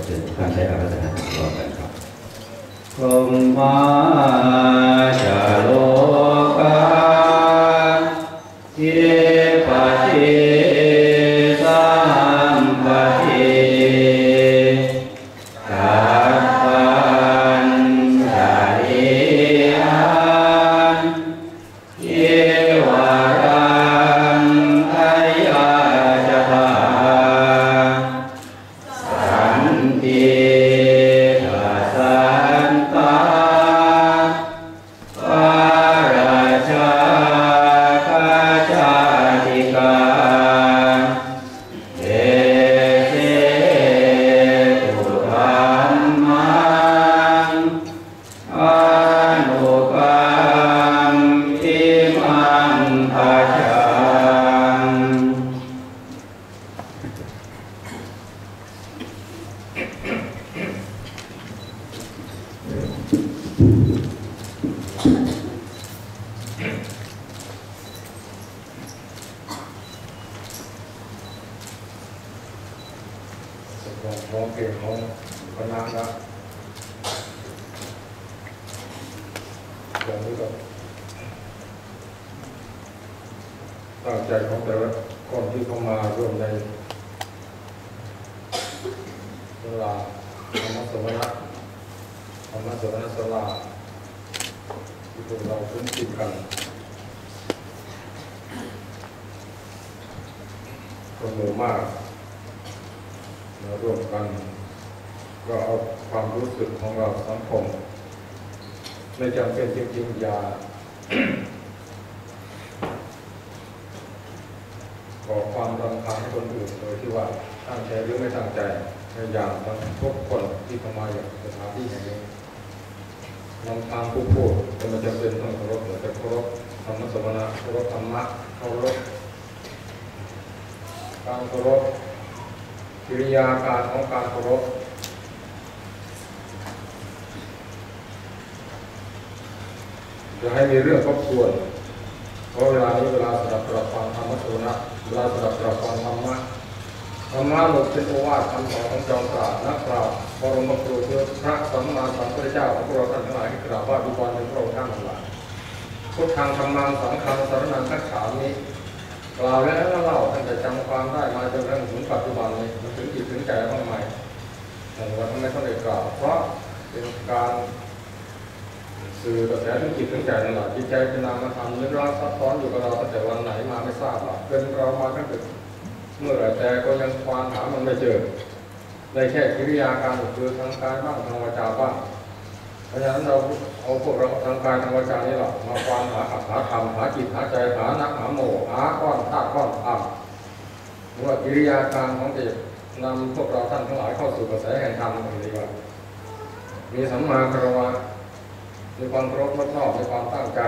เชิญทุกท่านใช้อาราธนาพร้อมกันครับคมมาจาโลกาเยปฏิสัมปติกัปปัญจาริยันเยวารังอายาจตาสันติทัสสันตาปาราชาคาจาติกาเอเสตุธัมมังอนุกัมปิมังภาชังของเก่งของคณะนะอย่างนี้ก็ตั้งใจของแต่ละคนที่เข้ามาร่วมในเวลาธรรมสวนะธรรมสวนะศาลาที่พวกเราคุ้นชินกันคนหมู่มากมาร่วมกันก็เอาความรู้สึกของเราสังคมไม่จำเป็นจริงๆอย่า ขอความรำคาญให้คนอื่นโดยที่ว่าตั้งใจหรือไม่ตั้งใจพยายามทั้งทุกคนที่เข้ามาอย่างสถานที่แห่งนี้นำทางผู้พูดจะไม่จำเป็นต้องเคารพแต่เคารพธรรมสวนะเคารพธรรมะเคารพการเคารพกิริยาการของการเคารพจะให้มีเรื่องครบถ้วนเพราะเวลานี้เวลาสดับตรับฟังธรรมสวนะเวลาสดับตรับฟังธรรมะหลุดเป็นโอวาทคำสอนของจอมปราชญ์นักปราชญ์บรมครูคือพระสัมมาสัมพุทธเจ้าของพวกเราท่านทั้งหลายที่กราบไหว้บูชาเป็นพระองค์ท่านทั้งหลายพุทธังธัมมังสังฆังสรณังคัจฉามิกล่าวแล้วเล่าท่านจะจำความได้มาจนกระทั่งถึงปัจจุบันนี้มันถึงจิตถึงใจบ้างไหมแต่ว่าทำไมต้องได้กล่าวเพราะเป็นการสื่อกระแสถึงจิตถึงใจนั่นแหละจิตใจเป็นนามธรรมลึกลับซับซ้อนอยู่กับเราตั้งแต่วันไหนมาไม่ทราบหรอกเป็นเรามาตั้งแต่เมื่อไหร่แต่ก็ยังควานหามันไม่เจอในแค่กิริยาการคือทางกายบ้างทางวาจาบ้างเพราะฉะนั้นเราเอาพวกเราทางกายทางวาจานี่แหละมาควานหาธรรมหาจิตหาใจหานักหาโมหาก้อนธาตุก้อนธรรมว่ากิริยาการของจิตนำพวกเราท่านทั้งหลายเข้าสู่กระแสแห่งธรรมอย่างนี้ว่ามีสัมมาคารวะมีความเคารพนอบน้อมมีความตั้งใจ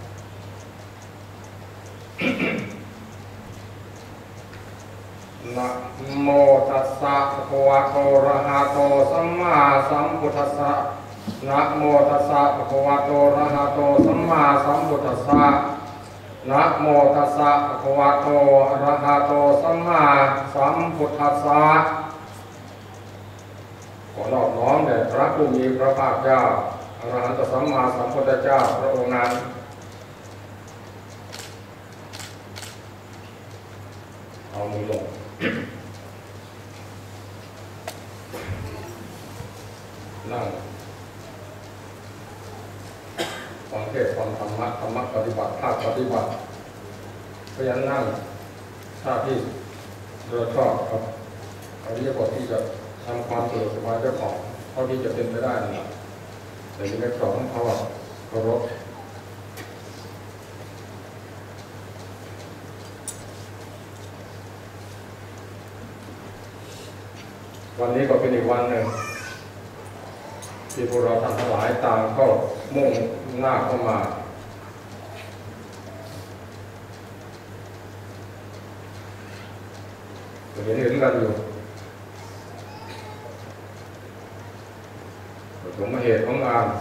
นะโมตัสสะภะคะวะโตอะระหะโตสัมมาสัมพุทธัสสะนะโมตัสสะภะคะวะโตอะระหะโตสัมมาสัมพุทธัสสะนะโมตัสสะภะคะวะโตอะระหะโตสัมมาสัมพุทธัสสะขอนอบน้อมแด่พระผู้มีพระภาคเจ้าอรหันตสัมมาสัมพุทธเจ้าพระองค์นั้นเอามือลงนั่งฟังเทศน์ฟังธรรมะปฏิบัติภาคปฏิบัติพยายามนั่งท่าที่เราชอบครับอริยบทที่จะทำความสะดวกสบายเจ้าของเท่าที่จะเป็นไปได้นั่นแหละแต่ที่ไม่สอนเขาเคารพวันนี้ก็เป็นอีกวันหนึ่งที่พวกเราท่านทั้งหลายต่างก็มุ่งหน้าเข้ามาเห็นกันอยู่สมเหตุของงาน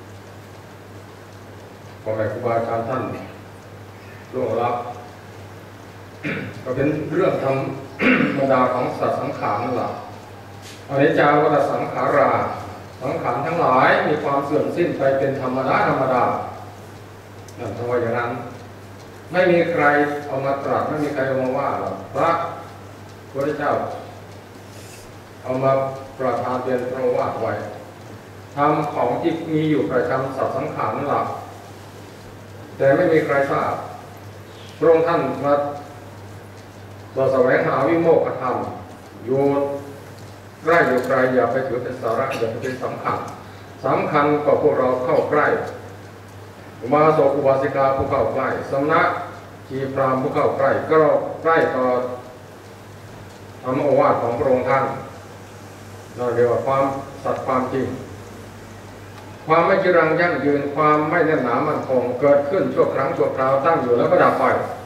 พ่อแม่ครูบาอาจารย์ท่านล่วงลับก็เป็นเรื่องธรรมดาของสัตว์สังขารนั่นแหละอนิจจาวัฏสังขาราสังขารทั้งหลายมีความเสื่อมสิ้นไปเป็นธรรมดานั่นทว่าอย่างนั้นไม่มีใครเอามาตรัสไม่มีใครเอามาว่าหรอกพระพุทธเจ้าเอามาประทานเป็นพระวาทไว้ทำของที่มีอยู่ประจำสัตว์สังขารนั่นแหละแต่ไม่มีใครทราบพระองค์ท่านมาแสวงหาวิโมกขธรรมอยู่ใกล้อยู่ไกลอย่าไปถือเป็นสาระอย่าไปเป็นสำคัญก็พวกเราเข้าใกล้อุบาสกอุบาสิกาผู้เข้าใกล้สำนักชีพรามผู้เข้าใกล้ก็ใกล้ต่อธรรมโอวาทของพระองค์ท่านเราเรียกว่าความสัตย์ความจริงความไม่จีรังยั่งยืนความไม่แน่นหนามั่นคงเกิดขึ้นชั่วครั้งชั่วคราวตั้งอยู่แล้วก็ดับไป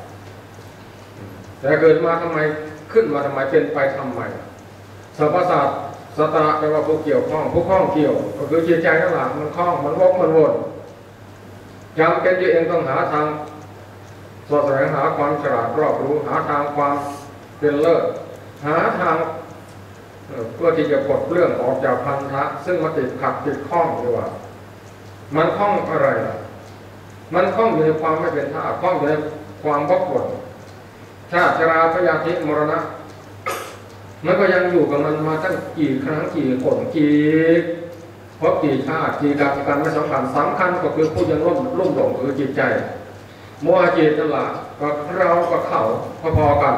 แต่เกิดมาทำไมขึ้นมาทำไมเป็นไปทำไมสรรพสัตว์สัตตะแปลว่าผู้เกี่ยวข้องผู้ข้องเกี่ยวก็คือจิตใจนั่นแหละมันคล้องมันวกมันวนจำเป็นตัวเองต้องหาทางสอดแสวงหาความฉลาดรอบรู้หาทางความเป็นเลิศหาทางเพื่อที่จะปลดเรื่องออกจากพันธะซึ่งมาติดขัดติดข้องดีกว่ามันข้องอะไรล่ะมันข้องอยู่ในความไม่เป็นท่าข้องอยู่ในความวกวนชาติชราพยาธิมรณะมันก็ยังอยู่กับมันมาตั้งกี่ครั้งกี่คนกี่พบกี่ชาติกี่กับกันไม่สำคัญก็คือผู้ยังลุ่มหลงคือจิตใจโมหะจิตนั่นแหละก็เราก็เขาพอๆกัน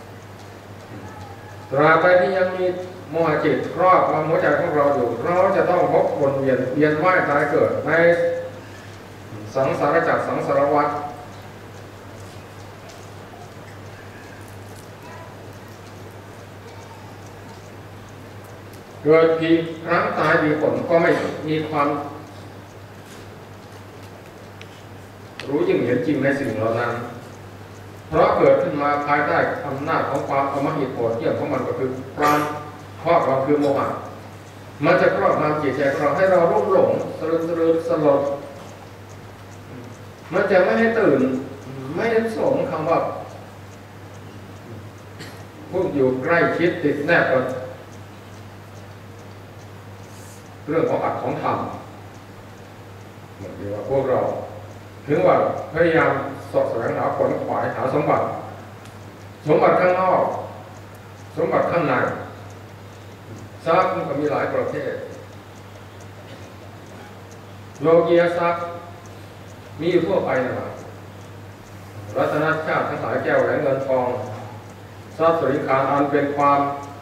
ตราบใดที่ยังมีโมหะจิตครอบหัวใจของเราอยู่เราจะต้องพบวนเวียนว่ายตายเกิดในสังสารวัฏสังสารวัฏเกิดกี่ครั้งตายกี่คนก็ไม่มีความรู้ยิ่งเห็นจริงในสิ่งเหล่านั้นเพราะเกิดขึ้นมาภายใต้อำนาจของความอมหิตโหดเหี้ยมของมันก็คือความครอบเราคือโมหะมันจะครอบงำจิตใจเราให้เรารุ่มหลงสลืมสลดมันจะไม่ให้ตื่นไม่ได้สมคำว่าพวกอยู่ใกล้ชิดติดแนบกับเรื่องของอัตของธรรมเหมือนที่ว่าพวกเราถึงว่าพยายามสอบแสวงหาผลขวายหาสมบัติข้างนอกสมบัติข้างในทรัพย์มันก็มีหลายประเภทโลกียทรัพย์มีอยู่ทั่วไปนะครับรัตนชาติทั้งหลายแก้วแหวนเงินทองทรัพย์สินคารอันเป็นความ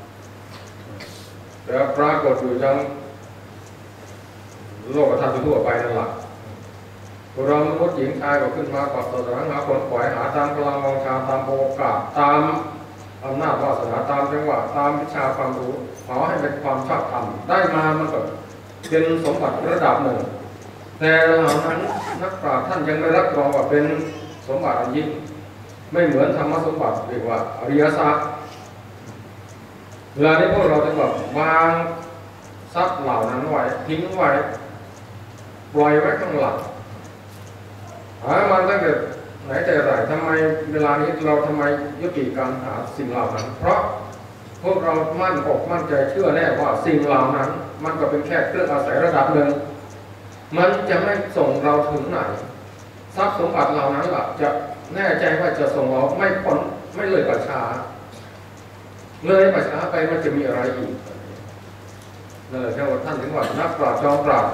แล้วปรากฏอยู่จังโลกธรรมทั่วไปนั่นแหละพวกเรามนุษย์หญิงชายก็ขึ้นมาก่อสร้างหาผลขวายหาตามพลังวังชาตามโอกาสตามอำนาจวาสนาตามจังหวะตามวิชาความรู้ขอให้เป็นความชอบธรรมได้มามันก็เป็นสมบัติระดับหนึ่งแต่เหล่านั้นนักปราชญ์ท่านยังไม่รับรองว่าเป็นสมบัติอันยิ่งไม่เหมือนธรรมสมบัติเรียกว่าอริยทรัพย์เวลานี้พวกเราจะแบบวางทรัพย์เหล่านั้นไว้ทิ้งไว้ปล่อยไว้ข้างหลังหามันตั้งแต่ไหนแต่ไรทำไมเวลานี้เราทำไมยุติการหาสิ่งเหล่านั้นเพราะพวกเรามั่นอกมั่นใจเชื่อแน่ว่าสิ่งเหล่านั้นมันก็เป็นแค่เครื่องอาศัยระดับหนึ่งมันจะไม่ส่งเราถึงไหนทรัพย์สมบัติเหล่านั้นล่ะจะแน่ใจว่าจะส่งเราไม่พ้นไม่เลยประชาเลยประชาไปมันจะมีอะไรอีกนั่นแหละที่ว่าท่านถึงว่านักปราชญ์จอมปราชญ์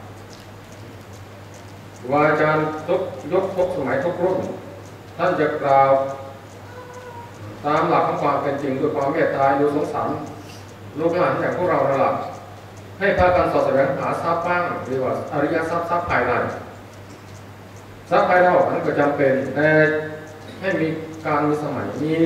ว่าอาจารย์ทุกสมัยทุกรุ่นท่านจะกล่าวตามหลักของความเป็นจริงด้วยความเมตตาดูสงสารลูกหลานอย่างพวกเรานั่นแหละให้พากันสอดแสวงหาทรัพย์บ้างหรือว่าอริยทรัพย์ภายในทรัพย์ภายนอกนั้นก็จำเป็นแต่ให้มีการมีสมัยมี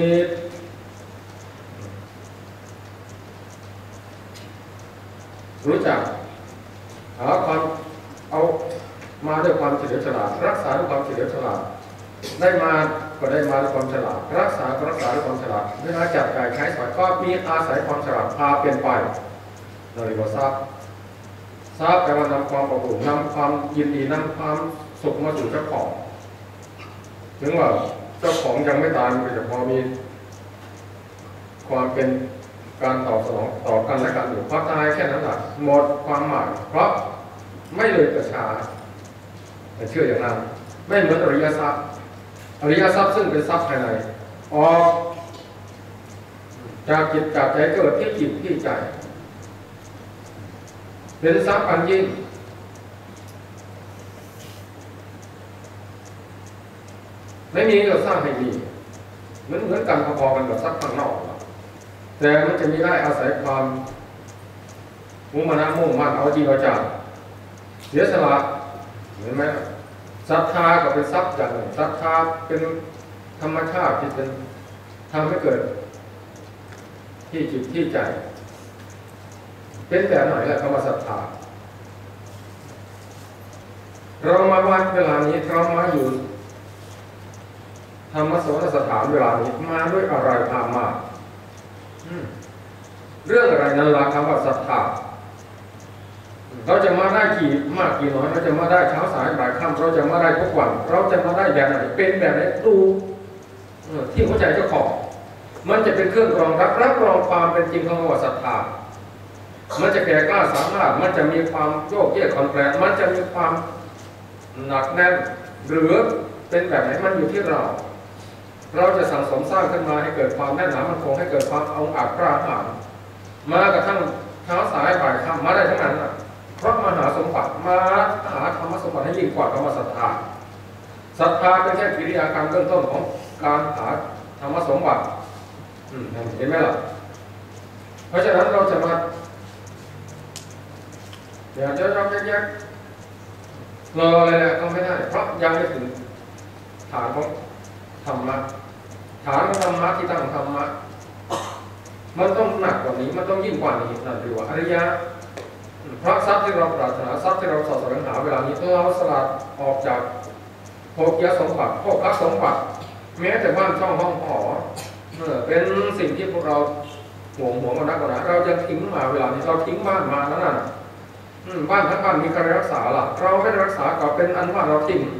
รู้จักหาความเอามาด้วยความเฉลียวฉลาดรักษาด้วยความเฉลียวฉลาดได้มาก็ได้มาด้วยความฉลาดรักษาก็รักษาด้วยความฉลาดเวลาจับจ่ายใช้สอยก็มีอาศัยความฉลาดพาเปลี่ยนไปเราเรียกว่าทรัพย์แปลว่านำความอบอุ่นนำความยินดีนำความสุขมาสู่เจ้าของถึงว่าเจ้าของยังไม่ตายมันก็จะพอมีความเป็นการตอบสนองต่อกันและกันอยู่พอตายแค่นั้นแหละหมดความหมายเพราะไม่เลยประชาแต่เชื่ออย่างนั้นไม่เหมือนอริยทรัพย์อริยทรัพย์ซึ่งเป็นทรัพย์ภายในออกจากจิตจากใจเกิดที่จิตที่ใจเป็นทรัพย์อันยิ่งไม่มีเราสร้างให้มีเหมือนกันพอๆกันกับทรัพย์ข้างนอกแต่มันจะมีได้อาศัยความมุ่งมั่นเอาจริงเอาจังเสียสละเห็นไหมศรัทธาก็เป็นทรัพย์อย่างหนึ่งศรัทธาเป็นธรรมชาติที่เป็นทำให้เกิดที่จิตที่ใจเป็นแบบไหนแหละคำว่าศรัทธาเรามาวัดเวลานี้เรามาอยู่ธรรมสนสถานเวลานี้มาด้วยอะไรมาเรื่องอะไรนั้นล่ะคำว่าศรัทธาเราจะมาได้กี่มากกี่น้อยเราจะมาได้เช้าสายบ่ายค่ำเราจะมาได้ทุกวันเราจะมาได้แบบไหนเป็นแบบไหนดูที่หัวใจเจ้าของมันจะเป็นเครื่องรองรับรองความเป็นจริงของคำว่าศรัทธามันจะแก่กล้าสามารถมันจะมีความโยกเยกคอนแกรนมันจะมีความหนักแน่นหรือเป็นแบบไหนมันอยู่ที่เราจะสั่งสมสร้างขึ้นมาให้เกิดความแน่นหนามันคงให้เกิดความองอาจกล้าหาญมากระทั่งเช้าสายบ่ายค่ำมาได้ทั้งนั้นเพราะมหาสมบัติมาหาธรรมสมบัติให้ยิ่งกว่าคำว่าศรัทธาศรัทธาเป็นแค่กิริยาการเริ่มต้นของการหาธรรมสมบัติเห็นไหมล่ะเพราะฉะนั้นเราจะมาอย่าจะยอมแยกรออะไรเนี่ยก็ไม่ได้เพราะยังไม่ถึงฐานของธรรมะฐานของธรรมะที่ตั้งของธรรมะมันต้องหนักกว่านี้มันต้องยิ่งกว่านี้นั่นเรียกว่าอริยะเพราะทรัพย์ที่เราปรารถนาทรัพย์ที่เราสอดแสวงหาเวลานี้เราสลัดออกจากโภคสมบัติโภคสมบัติแม้แต่บ้านช่องห้องหอเป็นสิ่งที่พวกเราห่วงกันนักกว่านะเราจะทิ้งมาเวลานี้เราทิ้งบ้านมาแล้วนั่นบ้านทั้งบ้านมีใครรักษาล่ะเราไม่ได้รักษาก็เป็นอันว่าเราทิ้ง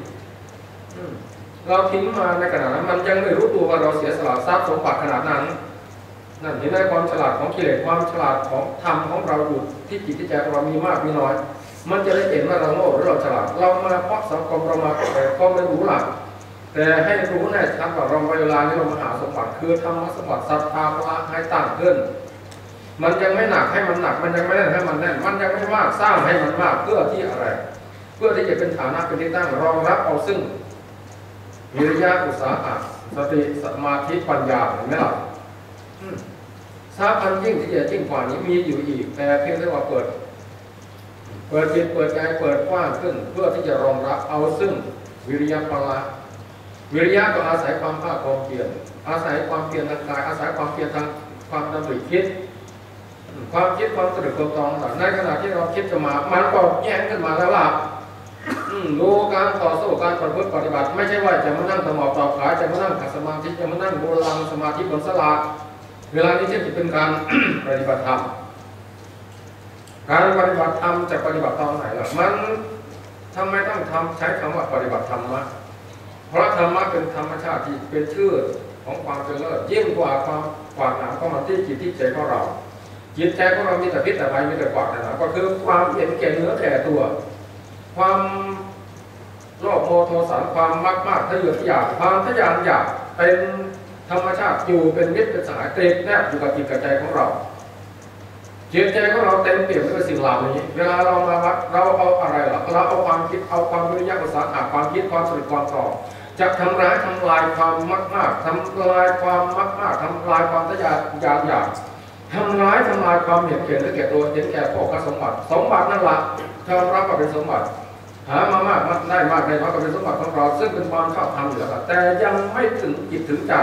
มาในขณะนั้นมันยังไม่รู้ตัวว่าเราเสียสละทรัพย์สมบัติขนาดนั้นนั่นเห็นได้ความฉลาดของกิเลสความฉลาดของธรรมของเราอยู่ที่จิตที่ใจของเรามีมากมีน้อยมันจะได้เห็นว่าเราโง่หรือเราฉลาดเรามาเพราะสังคมเรามาแต่ก็ไม่รู้หลักแต่ให้รู้แน่ชัดว่าเราเวลานี้เรามาหาสมบัติคือธรรมสมบัติศรัทธาพละให้ตั้งขึ้นมันยังไม่หนักให้มันหนักมันยังไม่แน่นให้มันแน่นมันยังไม่มากสร้างให้มันมากเพื่อที่อะไรเพื่อที่จะเป็นฐานะเป็นที่ตั้งรองรับเอาซึ่งวิริยะอุตสาหะสติสมาธิปัญญาเห็นไหมล่ะทรัพย์อันยิ่งที่จะยิ่งกว่านี้มีอยู่อีกแต่เพียงแต่ว่าเปิดจิตเปิดใจเปิดกว้างขึ้นเพื่อที่จะรองรับเอาซึ่งวิริยะพละวิริยะก็อาศัยความภาคความเพียรอาศัยความเพียรทางกายอาศัยความเพียรทางความดำริคิดความคิดความตรึกความตรองในขณะที่เราคิดจะมามันก็แย้งขึ้นมาแล้วล่ะดูการต่อสู้การประพฤติปฏิบัติไม่ใช่ว่าจะมานั่งสมอบต่อขาจะมานั่งขัดสมาธิจะมานั่งโบราณสมาธิบนศาลาเวลานี้จะเป็นการ ปฏิบัติธรรมการปฏิบัติธรรมจะปฏิบัติตอนไหนล่ะมันทำไมต้องใช้คำว่าปฏิบัติธรรมะเพราะธรรมะเป็นธรรมชาติที่เป็นชื่อของความเป็นเลิศยิ่งกว่าความกว้างหนาของมันที่จิตที่ใจของเราจิตใจของเรามีแต่พิษแต่ภัยมีแต่กว้างหนาก็คือความเห็นแก่เนื้อแก่ตัวความโลภโมโทสันความมากทะเยอทะยานความทะยานอยากเป็นธรรมชาติอยู่เป็นมิตรเป็นสหายเกรดแนบอยู่กับจิตกับใจของเราจิตใจของเราเต็มเปี่ยมด้วยสิ่งเหล่านี้เวลาเรามาวัดเราเอาอะไรล่ะเราเอาความคิดเอาความวิริยะอุตสาหะความคิดความสติความต่อจะทำลายความมากทำลายความมากทำลายความทะยานอยากทำลายความเห็นแก่และแก่ตัวเห็นแก่พวกสมบัตินั่นแหละยอมรับว่าเป็นสมบัติหามามากได้มากได้น้อยก็เป็นสมบัติของเราซึ่งเป็นความชอบธรรมอยู่แล้วแต่ยังไม่ถึงจิตถึงใจ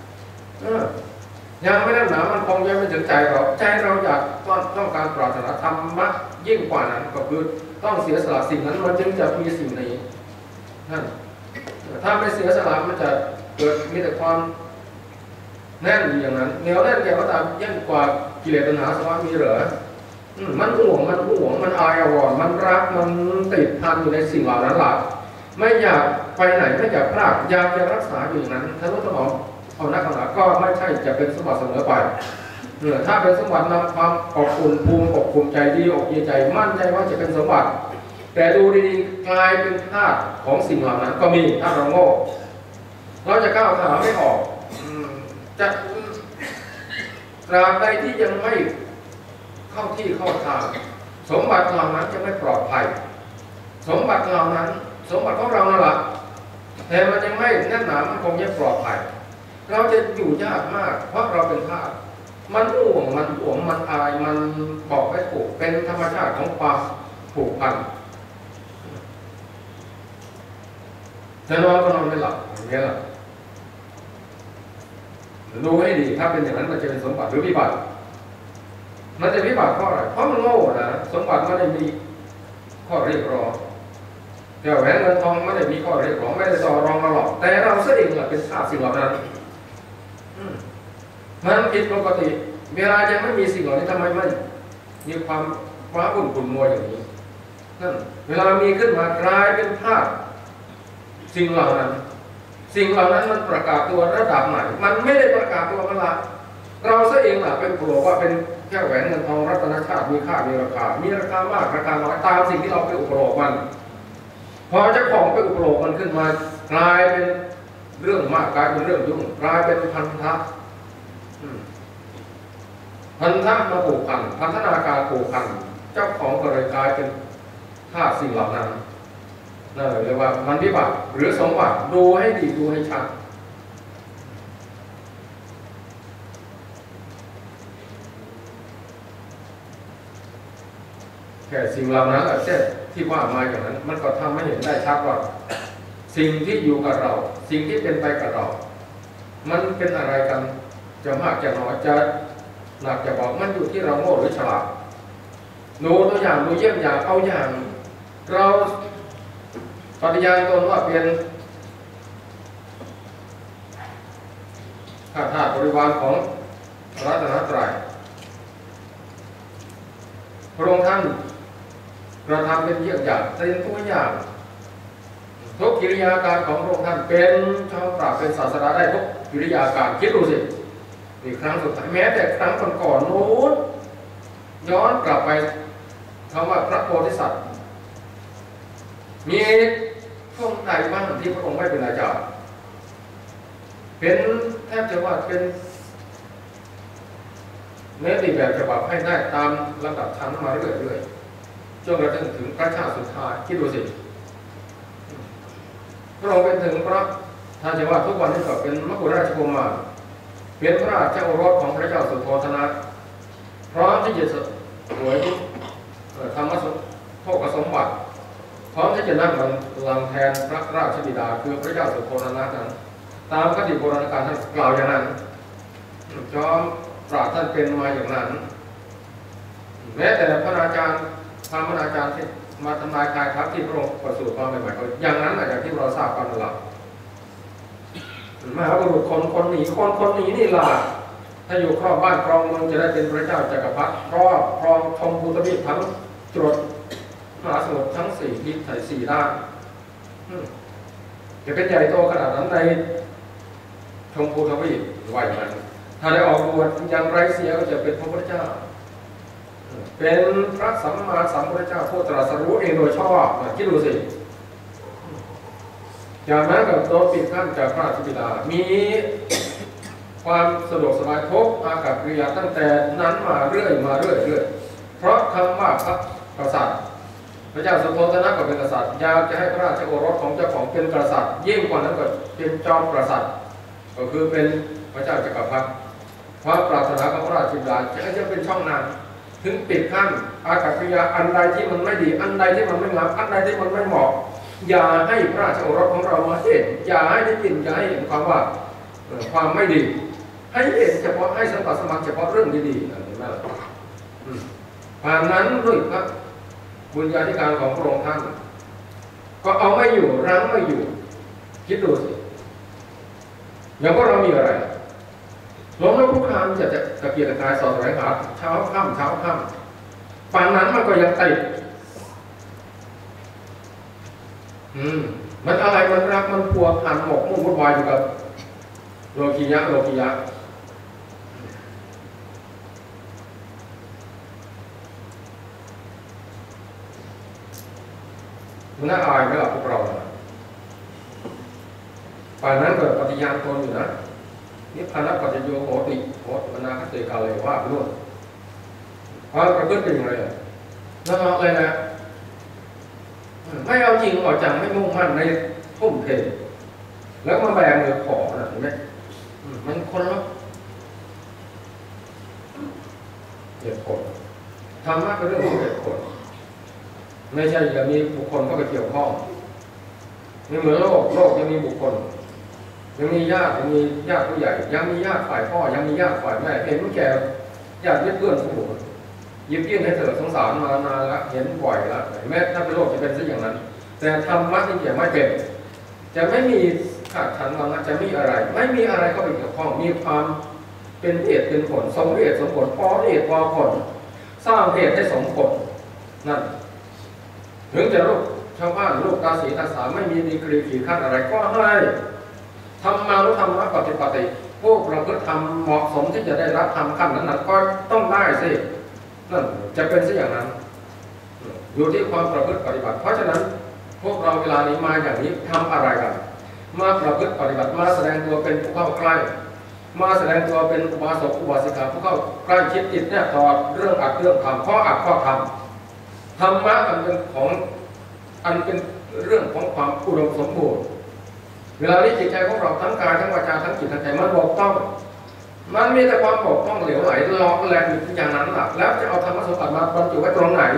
ยังไม่ได้หนามันคงยังไม่ถึงใจเราอยากต้องการปรารถนาธรรมะยิ่งกว่านั้นก็คือต้องเสียสละสิ่งนั้นมันจึงจะมีสิ่งนี้นั่นถ้าไม่เสียสละมันจะเกิดมีแต่ความแน่นอย่างนั้นเหนียวแน่นแก่ก็ตามยิ่งกว่ากิเลสตัณหาสวะมีเหรอมันห่วงมันอายอาวรณ์มันรักมันติดพันอยู่ในสิ่งเหล่านั้นหลักไม่อยากไปไหนไม่อยากพลาดอยากจะรักษาอยู่อย่างนั้นถ้ารู้ถนอมเอานักขณะก็ไม่ใช่จะเป็นสมบัติเสมอไปถ้าเป็นสมบัตินำความอบอุ่นภูมิอบอุ่นใจดีอกดีใจมั่นใจว่าจะเป็นสมบัติแต่ดูดีๆกลายเป็นธาตุของสิ่งเหล่านั้นก็มีถ้าเราโง่เราจะก้าวขาไม่ออกจะตราบใดที่ยังไม่เข้าที่เข้าทางสมบัติเหล่านั้นจะไม่ปลอดภัยสมบัติเหล่านั้นสมบัติของเรานั่นแหละแต่มันยังไม่แน่นหนามันคงยังปลอดภัยเราจะอยู่ยากมากเพราะเราเป็นธาตุมันห่วงมันอายมันบอกไม่ถูกเป็นธรรมชาติของความผูกพันจะนอนก็นอนไม่หลับอย่างนี้แหละดูให้ดีถ้าเป็นอย่างนั้นมันจะเป็นสมบัติหรือวิบัติมันจะวิบัติเพราะอะไรเพราะมันโง่นะสมบัติไม่ได้มีข้อเรียกร้องแต่แหวนเงินทองไม่ได้มีข้อเรียกร้องไม่ได้ต่อรองเราหรอกแต่เราเองเป็นธาตุสิ่งเหล่านั้นมันผิดปกติเวลายังไม่มีสิ่งเหล่านี้ทำไมไม่มีความว้าวุ่นขุ่นมัวอย่างนี้นั่นเวลามีขึ้นมากลายเป็นธาตุสิ่งเหล่านั้นมันประกาศตัวระดับไหนมันไม่ได้ประกาศตัวมันละเราเองเป็นกลัวว่าเป็นแค่แหวนเงินทองรัตนชาติมีค่ามีราคามากราคาน้อยตามสิ่งที่เราไปอุปโลกมันพอเจ้าของไปอุปโลกมันขึ้นมากลายเป็นเรื่องมากกลายเป็นเรื่องยุ่งกลายเป็นพันธะมาผูกพันพันธนาการผูกพันเจ้าของก็เลยกลายเป็นธาตุสิ่งเหล่านั้นนั่นเลยเรียกว่ามันวิบัติหรือสมบัติดูให้ดีดูให้ชัดแค่สิ่งเหล่านั้นเช่นที่ว่ามาอย่างนั้นมันก็ทำให้เห็นได้ชัดว่าสิ่งที่อยู่กับเราสิ่งที่เป็นไปกับเรามันเป็นอะไรกันจะมากจะน้อยจะหนักจะเบามันอยู่ที่เราโง่หรือฉลาดดูตัวอย่างดูเยี่ยมอย่างเอาอย่างเราปฏิญาณตนว่าเป็นข้าทาสบริวารของพระรัตนตรัยพระองค์ท่านกระทำเป็นเยี่ยงอย่างเป็นตัวอย่างทุกกิริยาการของพระองค์ท่านเป็นชาวปราบเป็นศาสดาได้ทุกกิริยาการคิดดูสิอีกครั้งสุดท้ายแม้แต่ครั้งก่อนโน้นย้อนกลับไปคำว่าพระโพธิสัตว์มีช่วงใดบ้างที่พระองค์ไม่เป็นอาจารย์เป็นแทบจะว่าเป็นเนื้อตีแบบฉบับให้ได้ตามลำดับชั้นมาเรื่อยๆจนกระทั่งถึงพระชาติสุดท้ายคิดดูสิพระองค์เป็นถึงพระท่านจะว่าทุกวันนี้ก็เป็นมกุฎราชกุมารเป็นพระราชโอรสของพระเจ้าสุโธทนะพร้อมที่จะสวยธรรมโภคสมบัติพร้อมที่จะนั่งบัลลังก์แทนพระราชบิดาคือพระเจ้าสุโธทนะนั้นตามคติโบราณการท่านกล่าวอย่างนั้นจอมปราดท่านเป็นมาอย่างนั้นแม้แต่พระอาจารย์ธรรมอาจารย์ที่มาทำลายกายทัพที่พระองค์ประสูติมาใหม่ๆก็อย่างนั้นอย่างที่เราทราบกันนั่นแหละมหาบุรุษคนหนีนี่ล่ะถ้าอยู่ครอบบ้านครองเมืองจะได้เป็นพระเจ้าจักรพรรดิครองชมพูทวีปทั้งตรวจมหาสมุทรทั้ง4ทิศ4ด้านจะเป็นใหญ่โตขนาดนั้นในชมพูทวีปไหวมันถ้าได้ออกบวชอย่างไรเสียก็จะเป็นพระพุทธเจ้าเป็นพระสัมมาสัมพุทธเจ้าผู้ตรัสรู้เองโดยชอบคิดดูสิจากนั้นก็โดนปิดกั้นจากพระราชบิดามีความสะดวกสบายทุกอากัปกิริยาตั้งแต่นั้นมาเรื่อยเพราะคำว่าพระกษัตริย์พระเจ้าสุโธทนะก็เป็นกษัตริย์อยากจะให้พระราชโอรสของเจ้าของเป็นกษัตริย์ยิ่งกว่านั้นก็เป็นจอมกษัตริย์ก็คือเป็นพระเจ้าจักรพรรดิความปรารถนาของพระราชบิดาจะเป็นช่องนั้นถึงปิดขั้นอากัปกิริยาอันใดที่มันไม่ดีอันใดที่มันไม่งามอันใดที่มันไม่เหมาะอย่าให้พระราชโอรสของเรามาเห็นอย่าให้ได้ยินอย่าให้เห็นความว่าความไม่ดีให้เห็นเฉพาะให้สัมผัสสมัครเฉพาะเรื่องดีๆนั่นเองนะผ่านนั้นด้วยพระบุญญาธิการของพระองค์ท่านก็เอาไม่อยู่รั้งไม่อยู่คิดดูสิอย่างพวกเรามีอะไรล้มลุกคลุกคลานจะตะเกียกตะกายสอดแสวงหาเช้าค่ำป่านนั้นมันก็ยังติดมันอะไรมันรักมันพัวพันหมกมุ่งวุ่นวายอยู่กับโลกียะมันน่าอายไหมล่ะพวกเราป่านนั้นเกิดปฏิญาณตนอยู่นะนิพพานะปัจจโยโหติโหตนาคติกาเลยว่าล้วนความประพฤติเป็นอย่างไรน่าอะไรนะไม่เอาจริงเอาจังไม่มุ่งมั่นในทุ่มเทแล้วมาแบมือขอนะเห็นไหมมันคนละเหตุผลธรรมะเป็นเรื่องของเหตุผลไม่ใช่จะมีบุคคลเข้าไปเกี่ยวข้องไม่เหมือนโลกยังมีบุคคลยังมีญาติผู้ใหญ่ยังมีญาติฝ่ายพ่อยังมีญาติฝ่ายแม่เห็นแก่ญาติเพื่อนผู้หยิบยื่นให้เถิดสงสารมานานแล้วเห็นบ่อยแล้วแม้ถ้าเป็นโลกจะเป็นซะอย่างนั้นแต่ธรรมะที่จะไม่เป็นจะไม่มีขาดขันวันจะมีอะไรไม่มีอะไรเข้าไปเกี่ยวข้องมีความเป็นเหตุเป็นผลสมเหตุสมผลพอเหตุพอผลสร้างเหตุให้สมผลนั่นถึงจะลูกชาวบ้านลูกตาสีตาสาไม่มีดีกรีขีดขั้นอะไรก็ให้ทำมาหรือทำมาปฏิบัติพวกเราก็ทำเหมาะสมที่จะได้รับทำขั้นนั้นก็ต้องได้สินั่นจะเป็นซะอย่างนั้นอยู่ที่ความประพฤติปฏิบัติเพราะฉะนั้นพวกเราเวลานี้มาอย่างนี้ทำอะไรกันมาประพฤติปฏิบัติมาแสดงตัวเป็นผู้เข้าใกล้มาแสดงตัวเป็นอุบาสกอุบาสิกาผู้เข้าใกล้ชิดจิตเนี่ยต่อเรื่องอัดเรื่องทำข้ออัดข้อทำธรรมะมันเป็นของอันเป็นเรื่องของความอุดมสมบูรณ์เวลานี้จิตใจของเราทั้งกายทั้งวาจาทั้งจิตทั้งใจมันบกพร่องมันมีแต่ความบกพร่องเหลวไหลหลอกแหลกอยู่อย่างนั้นแหละแล้วจะเอาธรรมสมบัติมาบรรจุไว้ตรงไหน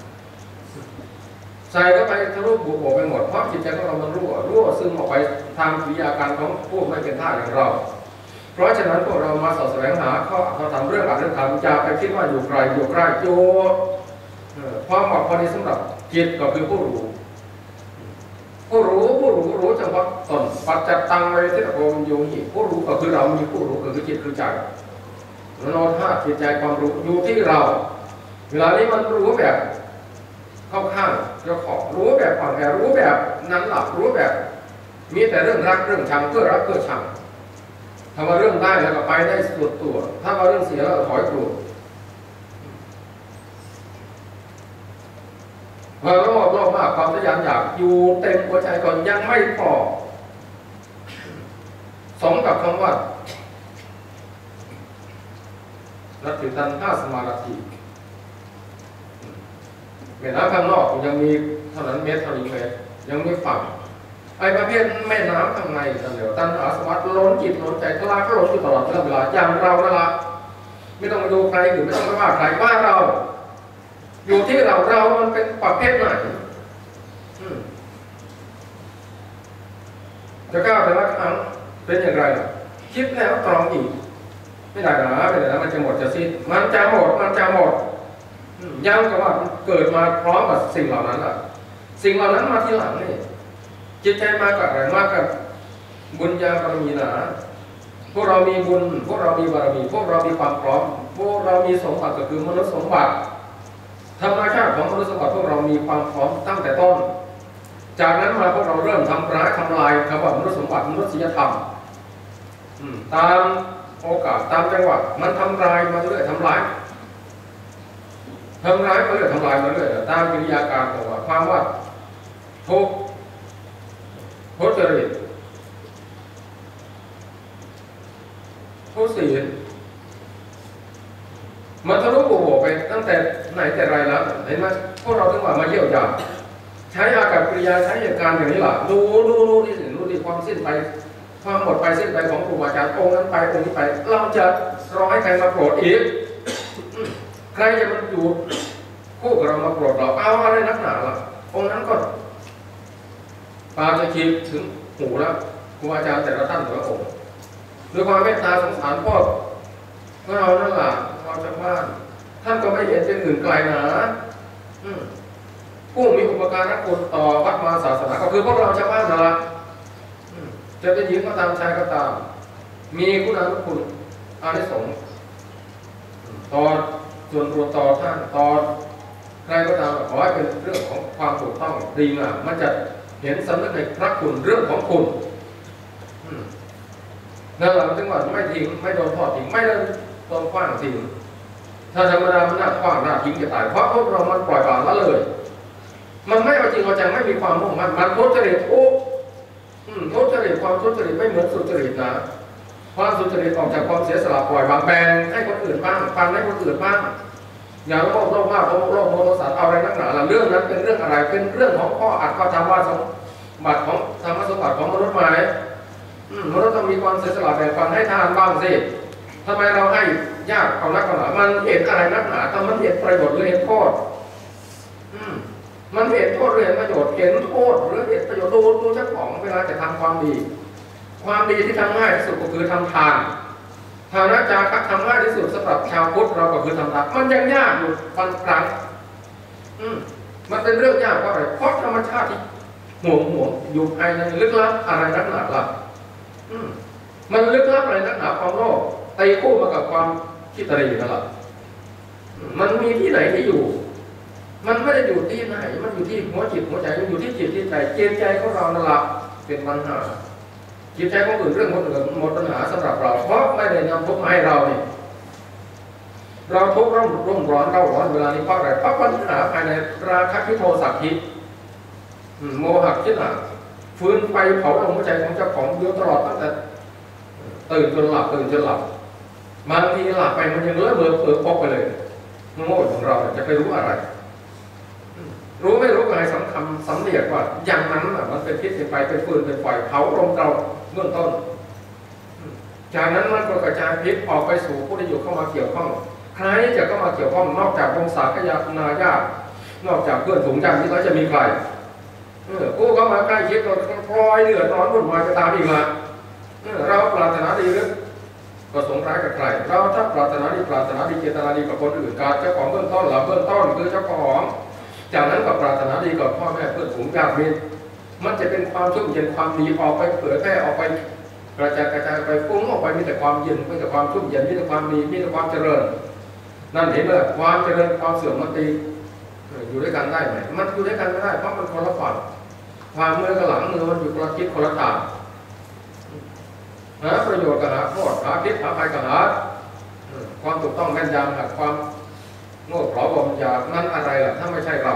ใส่เข้าไปทะลุบุบไปหมดเพราะจิตใจของเรามันรั่วซึมออกไปทางกิริยาการของผู้ไม่เป็นท่าอย่างเราเพราะฉะนั้นพวกเรามาสอบแสวงหาข้อทำเรื่องเรื่องธรรมจะไปคิดว่าอยู่ไกลอยู่ใกล้โยพอเหมาะพอดีสำหรับจิตก็คือผู้รู้รู้เฉพาะตนปัจจัตตังเวทิตโกมโยหิผู้รู้ก็คือเรามีผู้รู้ก็คือจิตคือใจมโนธาตุจิตใจความรู้อยู่ที่เราเวลานี้มันรู้แบบเข้าข้างเจ้าของรู้แบบอ่อนแอรู้แบบนั้นหลับรู้แบบมีแต่เรื่องรักเรื่องชังเพื่อรักเพื่อชังถ้าว่าเรื่องได้แล้วก็ไปได้สุดตัวถ้าว่าเรื่องเสียแล้วก็ถอยกลัวพอโลภมากความทะยานอยากอยู่เต็มหัวใจก่อนยังไม่พอสมกับคำว่านัตถิตันห้าสมาธิแม่น้ำข้างนอกยังมีเท่านั้นเมตรเท่านี้เมตรยังมีฝั่งไอ้ประเภทแม่น้ำข้างในกันเดี๋ยวตันหาสวัสดิ์ล้นจิตล้นใจทะลักล้นอยู่ตลอดเวลาอย่างเรานั่นละไม่ต้องมาดูใครหรือไม่ต้องมาว่าใครว่าเราอยู่ที่เรามันเป็นประเภทไหนจะก้าวแต่ละครั้งเป็นอย่างไรคิดแล้วตรองอีกไม่ได้นะไม่ได้นะมันจะหมดจะสิ้นมันจะหมดย้ำกับว่าเกิดมาพร้อมกับสิ่งเหล่านั้นสิ่งเหล่านั้นมาทีหลังนี่จิตใจมากับอะไรมากับบุญญาบารมีนะพวกเรามีบุญพวกเรามีบารมีพวกเรามีความพร้อมพวกเรามีสมบัติก็คือมนุษย์สมบัติธรรมชาติของมนุษย์สมบัติพวกเรามีความพร้อมตั้งแต่ต้นจากนั้นมาพวกเราเริ่มทำร้ายทำลายคำว่ามนุษย์สมบัติมนุษยธรรมตามโอกาสตามจังหวะมันทำลายมาเรื่อยทำร้ายมาเรื่อยทำลายมาเรื่อยตามกิริยาการของว่าความว่าทุกข์ทุจริตทุศีลมันทะลุโบไปตั้งแต่ไหนแต่ไรแล้วเห็นไหมพวกเราถึงว่ามาเยี่ยวยาใช้อากับกิริยาใช้เหตุการณ์อย่างนี้ล่ะดูดิความสิ้นไปความหมดไปสิ้นไปของครูบาอาจารย์องค์นั้นไปองค์นี้ไปเราจะรอให้ใครมาโปรดอีกใครจะมันอยู่คู่กับเรามาโปรดเราเอาอะไรนักหนาล่ะองค์นั้นก็ปาจะคิดถึงหูแล้วครูบาอาจารย์แต่ละท่านแต่ละองค์ด้วยความเมตตาสงสารพ่อเรานั่นแหละเราจากบ้านท่านก็ไม่เห็นเป็นอื่นไกลนะผู้มีอุปการะคุณต่อวัดวาศาสนาก็คือพวกเราชาวบ้านนั่นแหละจะเป็นหญิงก็ตามชายก็ตามมีคุณานุคุณอานิสงส์ต่อส่วนรวมต่อท่านต่อใครก็ตามขอให้เป็นเรื่องของความถูกต้องดีงามมันจะเห็นสำนึกในพระคุณเรื่องของคุณนั่นแหละถึงว่าไม่ทิ้งไม่โดนทอดทิ้งไม่โดนขว้างทิ้งถ้าธรรมดามันน่าขว้างน่าทิ้งจะตายเพราะพวกเรามันปล่อยปละละเลยมันไม่เอาจริงเอาจังไม่มีความมุ่งมั่นมันทุจริตทุจริตความทุจริตไม่เหมือนสุจริตนะความสุจริตออกจากความเสียสละปล่อยวางแบ่งให้คนอื่นบ้างปันให้คนอื่นบ้างอย่าโลภมากโลภโมโทสัตว์เอาอะไรนักหนาล่ะเรื่องนั้นเป็นเรื่องอะไรเป็นเรื่องของข้ออัดข้อธรรมะสมบัติของธรรมสมบัติของมนุษย์ไหมมนุษย์ต้องมีความเสียสละแบ่งปันให้ทานบ้างสิทำไมเราให้ยากเอานักหนามันเห็นอะไรนักหนาแต่มันเห็นประโยชน์หรือเห็นโทษมันเห็นโทษหรือเห็นประโยชน์เห็นโทษหรือเห็นประโยชน์ดูเจ้าของเวลาจะทำความดีที่ทำง่ายที่สุดก็คือทำทานฐานะจาระทำง่ายที่สุดสำหรับชาวพุทธเราก็คือทำทานมันยังยากอยู่บางครั้งมันเป็นเรื่องยากเพราะอะไรเพราะธรรมชาติที่ห่วงอยู่ภายในลึกลับอะไรนักหนาล่ะมันลึกลับอะไรนักหนาความโลภตีคู่มากับความคิดอะไรอยู่นั่นแหละมันมีที่ไหนที่อยู่มันไม่ได้อยู่ที่ไหนมันอยู่ที่หัวจิตหัวใจมันอยู่ที่จิตที่ใจเจตใจของเรานั่นแหละเป็นปัญหาจิตใจของอื่นเรื่องคนอื่นหมดปัญหาสำหรับเราเพราะไม่ได้นำทุกข์มาให้เราเนี่ยเราทุกข์รุ่มร้อนเร่าร้อนเวลานี้เพราะอะไรเพราะปัญหาภายในราคะทิโทสะทิโมหะคิดหนักฟื้นไฟเผาลมหัวใจของเจ้าของเยอะตลอดตั้งแต่ตื่นจนหลับบางทีหลับไปมันยังเลื่อนเผลอพกไปเลยโง่ของเราจะไปรู้อะไรรู้ไม่รู้อะไรสำเนียกว่าอย่างนั้นมันเป็นพิษเป็นไฟเป็นฟืนเป็นไฟเผาลมเราเบื้องต้นจากนั้นมันก็กระจายพิษออกไปสู่ผู้ที่อยู่เข้ามาเกี่ยวข้องใครจะเข้ามาเกี่ยวข้องนอกจากวงศาคณาญาตินอกจากเพื่อนฝูงญาติที่เขาจะมีใครผู้เข้ามาใกล้ชิดก็พลอยเดือดร้อนวุ่นวายไปตามอีกละเราปรารถนาดีหรือก็สงร้ายกับใครเราถ้าปรารถนาดีเจตนาดีกับคนอื่นการเจ้าของเบื้องต้นคือเจ้าของจากนั้นก็ปรารถนาดีกับพ่อแม่เพื่อนฝูงญาติมิตรมันจะเป็นความชุ่มเย็นความดีออกไปเผยแพร่ออกไปกระจายไปฟุ้งออกไปมีแต่ความเย็นมีแต่ความชุ่มเย็นมีแต่ความดีมีแต่ความเจริญนั่นเห็นเลยความเจริญความเสื่อมมันตีอยู่ด้วยกันได้ไหมมันอยู่ด้วยกันไม่ได้เพราะมันคนละฝั่งความมือกับหลังมือมันอยู่คนละทิศคนละทางหาประโยชน์กับหาโทษหาพิษหาภัยกับหาความถูกต้องแม่นยำกับความโง่เขลาบ่มยานั่นอะไรล่ะถ้าไม่ใช่เรา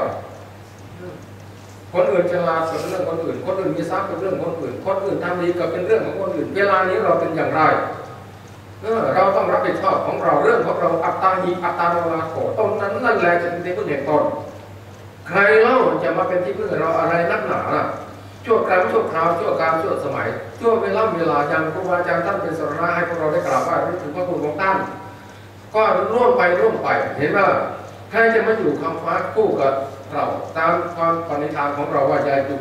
คนอื่นฉลาดเป็นเรื่องคนอื่นมีทรัพย์เป็นเรื่องคนอื่นทำดีก็เป็นเรื่องของคนอื่นเวลานี้เราเป็นอย่างไรเราต้องรับผิดชอบของเราเรื่องของเราอัตตาหิอัตตาโนนาโถตนนั้นนั่นแหละจะเป็นที่พึ่งแห่งตนใครเล่าจะมาเป็นที่พึ่งเราอะไรนักหนาล่ะชั่วครั้งชั่วคราวชั่วการชั่วสมัยชั่วเวลาอย่างครูบาอาจารย์ท่านเป็นสรณะให้พวกเราได้กราบไหว้รู้ถึงพระคุณของท่านก็ร่วมไปเห็นว่าใครจะมาอยู่คำฟ้าคู่กับเราตามความปณิธานของเราว่าใจจุ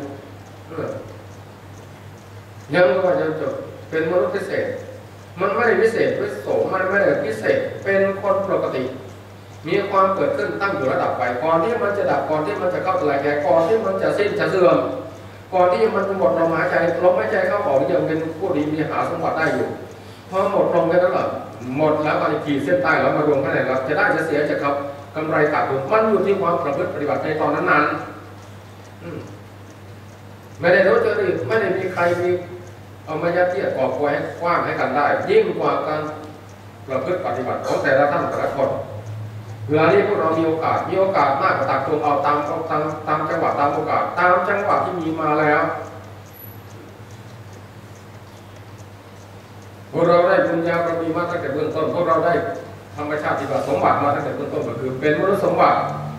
ยังว่าจะเป็นมนุษย์พิเศษมันไม่ได้พิเศษวิโสมันไม่ได้พิเศษเป็นคนปกติมีความเกิดขึ้นตั้งอยู่ระดับไปก่อนที่มันจะดับก่อนที่มันจะเข้าตลายแก่ก่อนที่มันจะสิ้นจะเสื่อมก่อนที่มันจะหมดลมหายใจเข้าออกยังเป็นผู้ดีมีหาสมบัติได้อยู่พอหมดลมไปแล้วหมดแล้วก็ขีดเส้นใต้แล้วมารวมกันไหนเราจะได้จะเสียจะครับกำไรขาดทุนมันอยู่ที่ความประพฤติปฏิบัติในตอนนั้นไม่ได้รู้จะไม่ได้มีใครมีเอามายัดเยียดก่อควายกว้างให้กันได้ยิ่งกว่าการประพฤติปฏิบัติของแต่ละท่านแต่ละคนเวลานี้พวกเรามีโอกาสมากกว่าตักตวงเอาตามจังหวะตามโอกาสตามจังหวะที่มีมาแล้วพวกเราได้บุญญาบารมีมาตั้งแต่เบื้องต้นพวกเราได้ธรรมชาติที่ว่าสมบัติมาตั้งแต่เบื้องต้นก็คือเป็นมนุษย์สมบัติ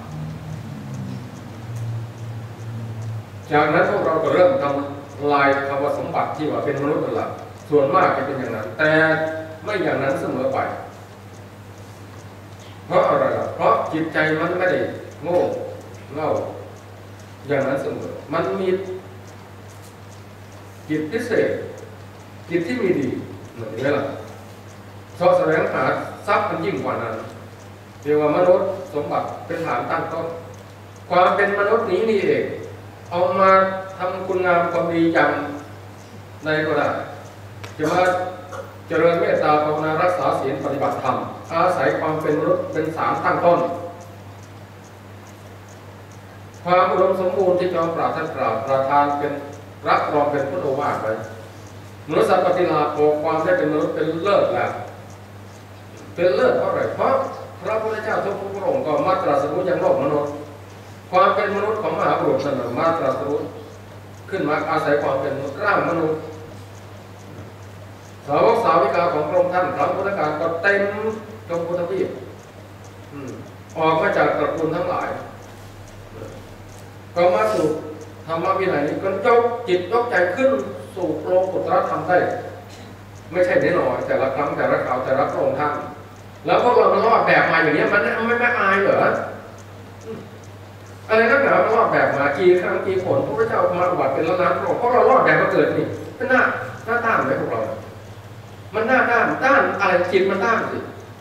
จากนั้นพวกเราก็เริ่มทำลายคำว่าสมบัติที่ว่าเป็นมนุษย์นั่นแหละส่วนมากจะเป็นอย่างนั้นแต่ไม่อย่างนั้นเสมอไปเพราะอะไรล่ะเพราะจิตใจมันไม่ได้โง่เง่าอย่างนั้นเสมอมันมีจิตพิเศษจิตที่มีดีเหมือนนี้ล่ะชอบแสวงหาทรัพย์มันยิ่งกว่านั้นเรียกว่ามนุษย์สมบัติเป็นฐานตั้งต้นความเป็นมนุษย์นี้นี่เองเอามาทำคุณงามความดีอย่างใดก็ได้จะมาเจริญเมตตาภาวนารักษาศีลปฏิบัติธรรมอาศัยความเป็นมนุษย์เป็นฐานตั้งต้นความอุดมสมบูรณ์ที่จอมปราบท่านกล่าวประทานเป็นรับรองเป็นพุทธโอวาทไว้มนุษย์สัพพติลาโภความได้เป็นมนุษย์เป็นเลิศแล้วเป็นเลิศเพราะอะไรเพราะพระพุทธเจ้าทุกพระองค์ก็มาตรัสรู้ยังโลกมนุษย์ความเป็นมนุษย์ของมหาบุรุษนั้นมาตรัสรู้ขึ้นมาอาศัยความเป็นมนุษย์ร่างมนุษย์สาวกสาวิกาของพระองค์ท่านครั้งพุทธกาลก็เต็มจงพุทธวีปออกมาจากตระกูลทั้งหลายก็มาสู่ธรรมวินัยนี้ก็ยกจิตยกใจขึ้นสู่โลกุตตรธรรมได้ไม่ใช่แน่นอนแต่ละครั้งแต่ละคราวแต่ละพระองค์ท่านแล้วพวกเรารอดแบบมาอย่างนี้มันไม่อายเหรออะไรนักหนาเรารอดแบบมากี่ครั้งกี่ผลพระเจ้ามาอุบัติเป็นล้านๆพระองค์เพราะเรารอดแบบมาเกิดนี่เป็นหน้าต้านไหมพวกเรามันหน้าด้านอะไรจิตมันด้านสิ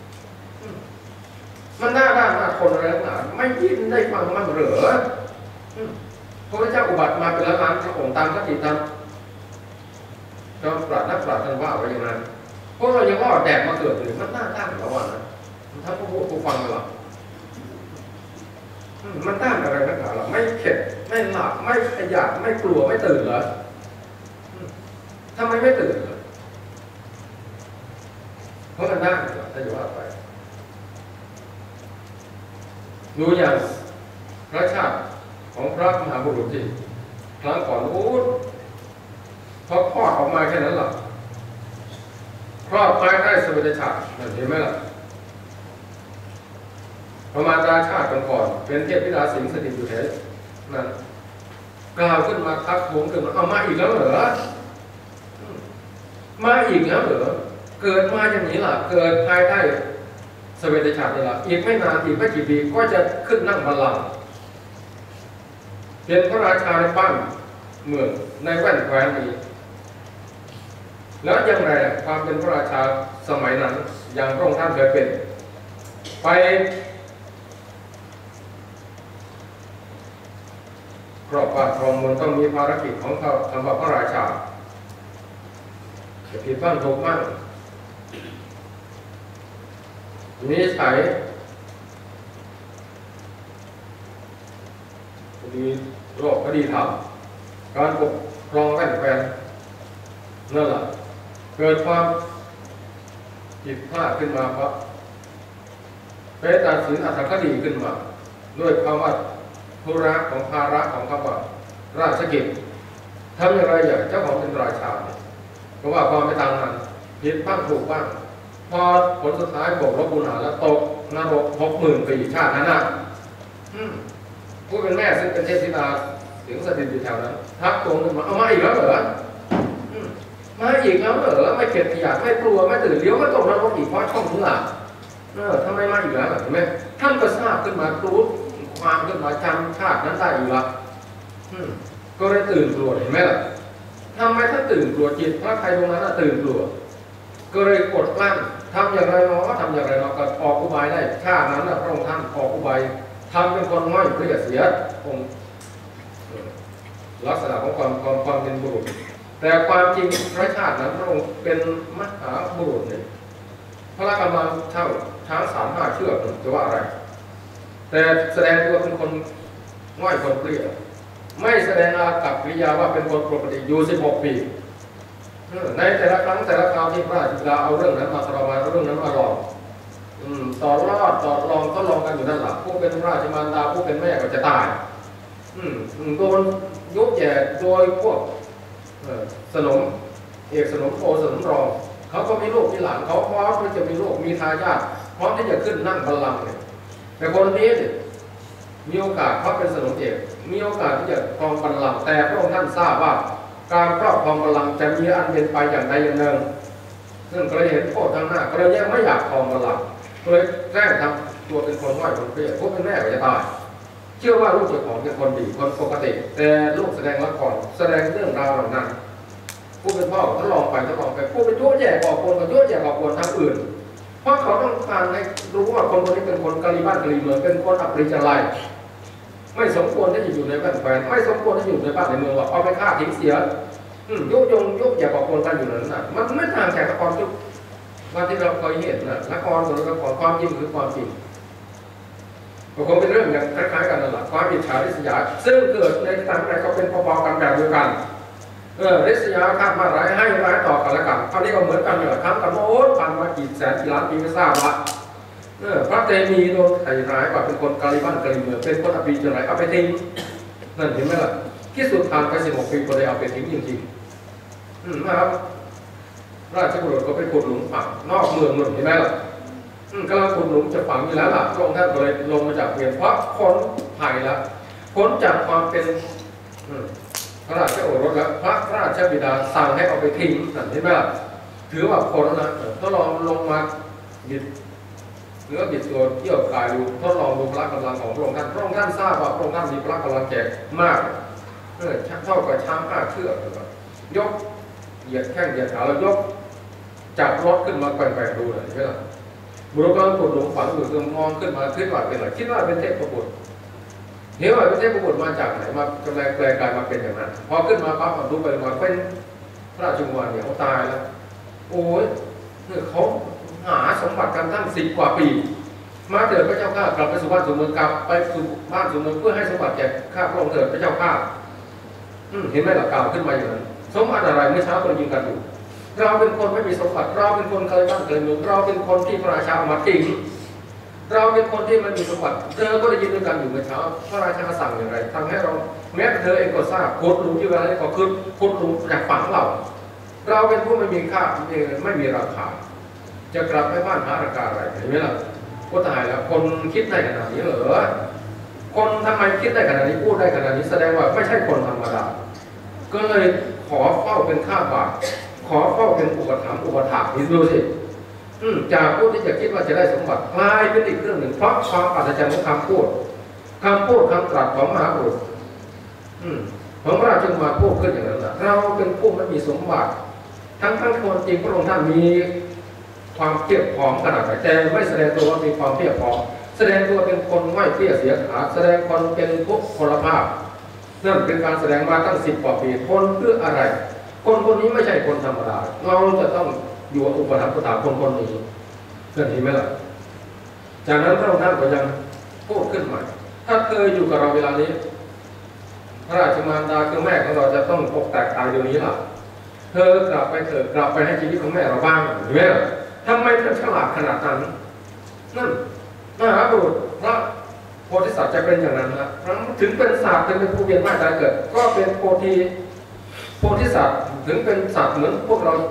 มันหน้าด้านคนอะไรนักหนาไม่ยินได้ฟังมันเหรอพระเจ้าอุบัติมาเป็นล้านๆพระองค์ตามคติธรรมจอมปราดนักปราดท่านว่าไว้อย่างนั้นพวกเรายังรอดแบบมาเกิดหรือมันหน้าด้านแล้วว่านะถ้าผู้ฟังเรามันต้านอะไรนักหนาหรอไม่เข็ดไม่หลับไม่ขยันไม่กลัวไม่ตื่นเหรอทำไมไม่ตื่นเหรอเพราะมันด้านเหรอถ้าจะว่าไปดูอย่างพระชาติของพระมหาบุรุษที่ครั้งก่อนพอคลอดออกมาแค่นั้นหรอคลอดภายใต้สมัยชาติเห็นไหมล่ะประมาณราชาติก่อนเป็นเทพธิดาสิงห์สถิตอยู่แถวนั้นกล่าวขึ้นมาทักท้วงขึ้นมาเอามาอีกแล้วเหรอมาอีกแล้วเหรอเกิดมาอย่างนี้ล่ะเกิดภายใต้สมัยชาตินี่ล่ะอีกไม่นานอีกไม่กี่ปีก็จะขึ้นนั่งบัลลังก์เป็นพระราชาในบ้านเมืองในแว่นแคว้นนี้แล้วยังไงความเป็นพระราชาสมัยนั้นอย่างพระองค์ท่านเคยเป็นไปครอบครองครองเมืองต้องมีภารกิจของเขาทำแบบพระราชาจะผิดบ้างถูกบ้างนิสัยคดีโรคคดีธรรมการปกครองแว่นแคว้นนั่นแหละเกิดความผิดพลาดขึ้นมาเพราะไปตัดสินอัตถคดีขึ้นมาด้วยคำว่าธุระของภาระของคำว่าราชกิจทำอย่างไรอย่างเจ้าของเป็นราชาก็ว่าความไปตามนั้นผิดบ้างถูกบ้างพอผลสุดท้ายบวกลบคูณหารแล้วตกนรก60,000 ปีชาตินั้นนะผู้เป็นแม่ซึ่งเป็นเทพธิดาสิงห์สถิตอยู่แถวนั้นทักทวงขึ้นมาเอามาอีกแล้วเหรอมาอีกแล้วเหรอไม่เข็ดขยาดไม่กลัวไม่ตื่นเลี้ยวไม่ตกนรกอีกเพราะช่องนี้ล่ะทำไมมาอีกแล้วเห็นไหมท่านก็ทราบขึ้นมารู้ความขึ้นมาจำชาตินั้นได้อยู่ละก็เลยตื่นกลัวเห็นไหมล่ะทำไมถ้าตื่นกลัวจิตพระใครตรงนั้นตื่นกลัวก็เลยกดกลั้นทำอย่างไรเนาะทำอย่างไรเนาะก็ออกอุบายได้ชาตินั้นพระองค์ท่านออกอุบายทำเป็นคนง่อยเพื่อเสียองค์ลักษณะของความเป็นบุรุษแต่ความจริงพระชาตินั้นพระองค์เป็นมหาบุรุษเนี่ยพระกำลังเช่าช้าง3-5 เชือกจะว่าอะไรแต่แสดงตัวเป็นคนง่อยคนเปรี้ยวไม่แสดงอากับกิริยาว่าเป็นคนปกติอยู่16 ปีในแต่ละครั้งแต่ละคราวที่พระราชบิดาเอาเรื่องนั้นมาทรมานเรื่องนั้นมาลองต่อรอดต่อลองก็ลองกันอยู่นั่นแหละผู้เป็นราชมารดาผู้เป็นแม่ก็จะตายโดนยุบแย่โดยพวกสนมเอกสนมโอสนมรองเขาก็มีลูกมีหลานเขาพร้อมที่จะมีลูกมีทายาทพร้อมที่จะขึ้นนั่งบัลลังก์เนี่ยแต่คนนี้มีโอกาสเขาเป็นสนมเอกมีโอกาสที่จะครองบัลลังก์แต่พระองค์ท่านทราบว่าการครอบครองบัลลังก์จะมีอันเป็นไปอย่างใดอย่างหนึ่งซึ่งก็เลยเห็นโทษทางหน้าก็เลยยังไม่อยากครองบัลลังก์เลยแกล้งทำตัวเป็นคนง่อยคนเปรี้ยวผู้เป็นแม่ก็จะตายเชื่อว่าลูกเจ้าของเป็นคนดีคนปกติแต่ลูกแสดงละครแสดงเรื่องราวเหล่านั้นผู้เป็นพ่อทดลองไปผู้เป็นโยแย่ก่อคนกับโยแย่ก่อคนทางอื่นเพราะเขาต้องการให้รู้ว่าคนคนนี้เป็นคนกะลีบ้านกะลีเมืองเป็นคนอัปริจลัยไม่สมควรที่จะอยู่ในแว่นแคว้นไม่สมควรที่จะอยู่ในบ้านในเมืองหรอกเอาไปฆ่าทิ้งเสียยุแย่ก่อคนกันอยู่นั้นน่ะมันไม่ต่างจากละครทุกวันที่เราเคยเห็นน่ะละครตัวละครความจริงคือความจริงก็คงเป็นเรื่องอย่างคล้ายๆกันนั่นแหละความอิจฉาริษยาซึ่งเกิดในทางใดก็เป็นพอๆกันแบบเดียวกันริษยาคาดมาร้ายให้ร้ายต่อกันและกันอันนี้ก็เหมือนกันเนี่ยทำกันโน้ตผ่านมากี่แสนกี่ล้านปีไม่ทราบว่าพระเตมีโดนใส่ร้ายว่าเป็นคนกาลิบ้านกาลิเมืองเป็นคนอภิจารเอาไปทิ้งนั่นเห็นไหมล่ะที่สุดผ่านไป16 ปีก็เลยเอาไปทิ้งจริงๆนะครับราชบุรุษก็ไปขุดหลุมฝังนอกเมืองเห็นไหมล่ะกำลังขุดหลุมจะฝังอยู่แล้วล่ะพระองค์ท่านก็เลยลงมาจากเวียนเพราะพ้นภัยแล้วพ้นจากความเป็นพระราชโอรสแล้วพระราชบิดาสั่งให้เอาไปทิ้งนั่นเห็นไหมล่ะถือว่าพ้นนะทดลองลงมาบิดเนื้อบิดตัวเกี่ยวกายดูทดลองดูพละกำลังของพระองค์ท่านพระองค์ท่านทราบว่าพระองค์ท่านมีพละกำลังแก่มากเท่ากับช้าง5 เชือกยกเหยียดแข้งเหยียดขาแล้วยกจับรถขึ้นมาแกว่งๆดูเลยเห็นไหมล่ะบุรุษกำลังขุดหลุมฝังอยู่มองขึ้นมาคิดว่าเป็นอะไรคิดว่าเป็นเทพบุตรเห็นว่าเป็นเทพบุตรมาจากไหนมาจำแรงแปลงกายมาเป็นอย่างนั้นพอขึ้นมาปั๊บดูไปมาเป็นพระราชกุมารเนี่ยเขาตายแล้วโอ้ยเขาหาสมบัติกันตั้ง10 กว่าปีมาเถิดพระเจ้าข้ากลับไปสู่บ้านสู่เมืองกลับไปสู่บ้านสู่เมืองเพื่อให้สมบัติแก่ข้าพระองค์เถิดพระเจ้าข้าเห็นไหมล่ะกล่าวขึ้นมาอย่างนั้นสมบัติอะไรเมื่อเช้าเรายิงกันอยู่เราเป็นคนไม่มีสมบัติเราเป็นคนเคยบ้านเคยเมืองเราเป็นคนที่พระราชาเอามาทิ้งเราเป็นคนที่ไม่มีสมบัติเธอก็ได้ยินด้วยกันอยู่เมื่อเช้าพระราชาสั่งอย่างไรทำให้เราแม้เธอเองก็ทราบขุดหลุมอยู่อะไรก็คือขุดหลุมอยากฝังเราเป็นผู้ไม่มีค่าไม่มีราคาจะกลับไปบ้านหาราคาอะไรเห็นไหมล่ะก็ตายแล้วคนคิดได้ขนาดนี้เหรอคนทำไมคิดได้ขนาดนี้พูดได้ขนาดนี้แสดงว่าไม่ใช่คนธรรมดาก็เลยขอเฝ้าเป็นข้าบาทขอเฝ้าเป็นอุปถัมภ์อุปถากนี่ดูสิจากผู้ที่จะคิดว่าจะได้สมบัติกลายเป็นอีกเรื่องหนึ่งเพราะความอัศจรรย์ของคำพูดคำตรัสของมหาบุรุษของพระราชกุมารพูดขึ้นอย่างนั้นนะเราเป็นผู้ไม่มีสมบัติทั้งคนจริงพระองค์ท่านมีความเพียบพร้อมขนาดไหนแต่ไม่แสดงตัวว่ามีความเพียบพร้อมแสดงตัวเป็นคนไหวเปี้ยเสียขาแสดงคนเป็นพวกพลภาพนั่นเป็นการแสดงมาตั้ง10 กว่าปีคนเพื่ออะไรคนนี้ไม่ใช่คนธรรมดาเราจะต้องอยู่อุปถัมภ์อุปถัมภ์คนนี้เห็นไหมล่ะจากนั้นพระองค์ท่านก็ยังพูดขึ้นใหม่ถ้าเธออยู่กับเราเวลานี้พระราชมารดาคือแม่ของเราจะต้องอกแตกตายเดี๋ยวนี้ล่ะเธอกลับไปเถิดกลับไปให้ชีวิตของแม่เราบ้างเห็นไหมล่ะทำไมเธอฉลาดขนาดนั้นนั่นมหาบุรุษพระโพธิสัตว์จะเป็นอย่างนั้นนะถึงเป็นสัตว์ถึงเป็นผู้เวียนว่ายตายเกิดก็เป็นโพธิสัตว์ถึงเป็นสัตว์เหมือนพวกเรา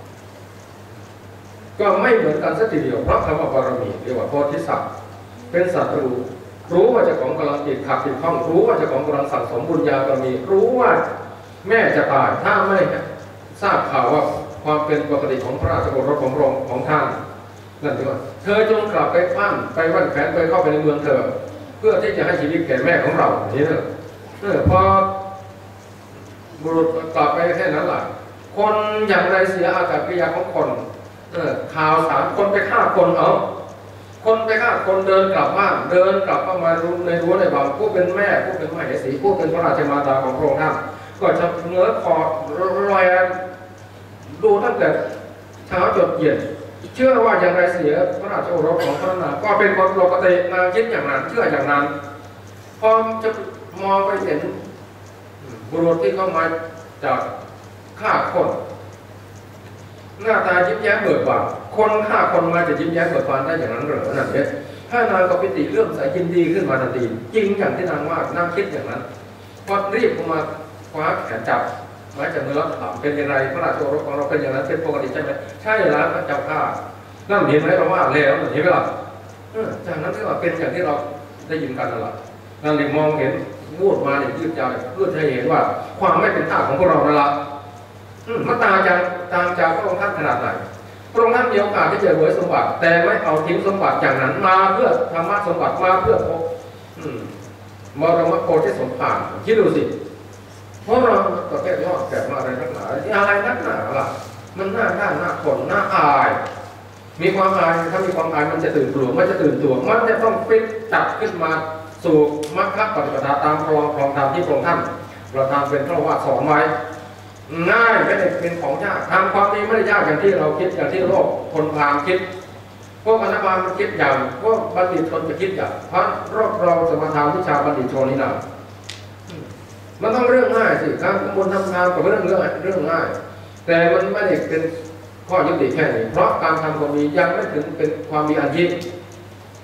ก็ไม่เหมือนกันสักทีเดียวเพราะคำว่าบารมีเรียกว่าโพธิสัตว์เป็นสัตว์รู้ว่าเจ้าของกำลังติดขัดติดข้องรู้ว่าเจ้าของกำลังสั่งสมบุญญาบารมีรู้ว่าแม่จะตายถ้าไม่ทราบข่าวว่าความเป็นปกติของพระราชโอรสของพระองค์ของท่านนั่นถือว่าเธอจงกลับไปบ้านไปวัดแขวนไปเข้าไปในเมืองเธอเพื่อที่จะให้ชีวิตแก่แม่ของเรานี่นะพอบุรุษกลับไปแค่นั้นแหละคนอย่างไรเสียอากาศกิริยาของคนข่าวสารคนไปฆ่าคนคนไปฆ่าคนเดินกลับบ้านเดินกลับเข้ามาในรั้วในบ้านผู้เป็นแม่ผู้เป็นมเหสีผู้เป็นพระราชมารดาของพระองค์ท่านก็จะเงื้อคอลอยดูตั้งแต่เช้าจนเย็นเชื่อว่าอย่างไรเสียพระราชโอรสของพระนางก็เป็นคนปกตินางคิดอย่างนั้นเชื่ออย่างนั้นพอจะมองไปเห็นบุรุษที่เข้ามาจากฆ่าคนหน้าตายิ้มแย้มเบิกบานคนฆ่าคนมาจะยิ้มแย้มเบิกบานได้อย่างนั้นหรือนั่นเนี่ยถ้านางก็ปิติเรื่องใสยินดีขึ้นมาทันทีจริงอย่างที่นางว่านางคิดอย่างนั้นพอรีบเข้ามาคว้าแขนจับไม้จับมือแล้วถามเป็นอย่างไรพระราชโอรสของเราเป็นอย่างนั้นเป็นปกติใช่ไหมใช่แล้วพระเจ้าข้านั่นเห็นไหมเราว่าแล้วเห็นไหมล่ะจากนั้นที่ว่าเป็นอย่างที่เราได้ยินกันนั่นแหละนั่นเลยมองเห็นพูดมาเนี่ยยืดยาวเพื่อให้เห็นว่าความไม่เป็นท่าของพวกเรานั่นแหละมันต่างจากพระองค์ท่านขนาดไหนพระองค์ท่านมีโอกาสที่จะรวยสมบัติแต่ไม่เอาทิ้งสมบัติอย่างนั้นมาเพื่อธรรมะสมบัติมาเพื่อพบมรณะโพธิสมภารคิดดูสิเพราะเราก็แค่ยอดแก่มาอะไรนักหนาอะไรนักหนาล่ะมันหน้าด้านหน้าคนหน้าอายมีความอายถ้ามีความอายมันจะตื่นตัวมันจะตื่นตัวมันจะต้องฟิตจับขึ้นมาสู่มรรคปฏิปทาตามครองธรรมที่พระองค์ท่านประทานเป็นพระวาทสอนไว้ง่ายไม่ได้เป็นของยากทำความดีไม่ได้ยากอย่างที่เราคิดอย่างที่โลกคนพาลคิดพวกอนุบาลมันคิดอย่างพวกบัณฑิตชนจะคิดอย่างเพราะเราสมถะวิชาบัณฑิตชนนี่นะมันต้องเรื่องง่ายสิการทำบุญทำทานกับเรื่องง่ายแต่มันไม่ได้เป็นข้อยุติแค่นี้เพราะการทำความดียังไม่ถึงเป็นความมีอันยิ่ง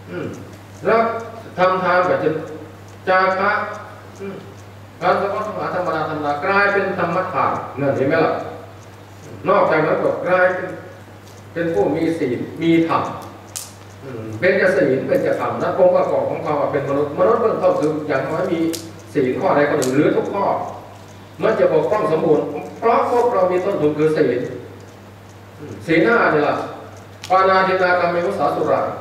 แล้วทำทานแบบจาคะการสมาธิธรรมดาธรรมดากลายเป็นธรรมทานนั่นเห็นไหมล่ะนอกจากนั้นก็กลายเป็นผู้มีศีลมีธรรมเป็นจะศีลเป็นจะธรรมนะองค์ประกอบของเขาเป็นมนุษย์เบื้องต้นคืออย่างน้อยมีศีลข้อใดข้อหนึ่งหรือทุกข้อมันจะปกป้องสมบูรณ์เพราะพวกเรามีต้นทุนคือศีลห้านี่แหละปานาตินากรรมมุสาสุรา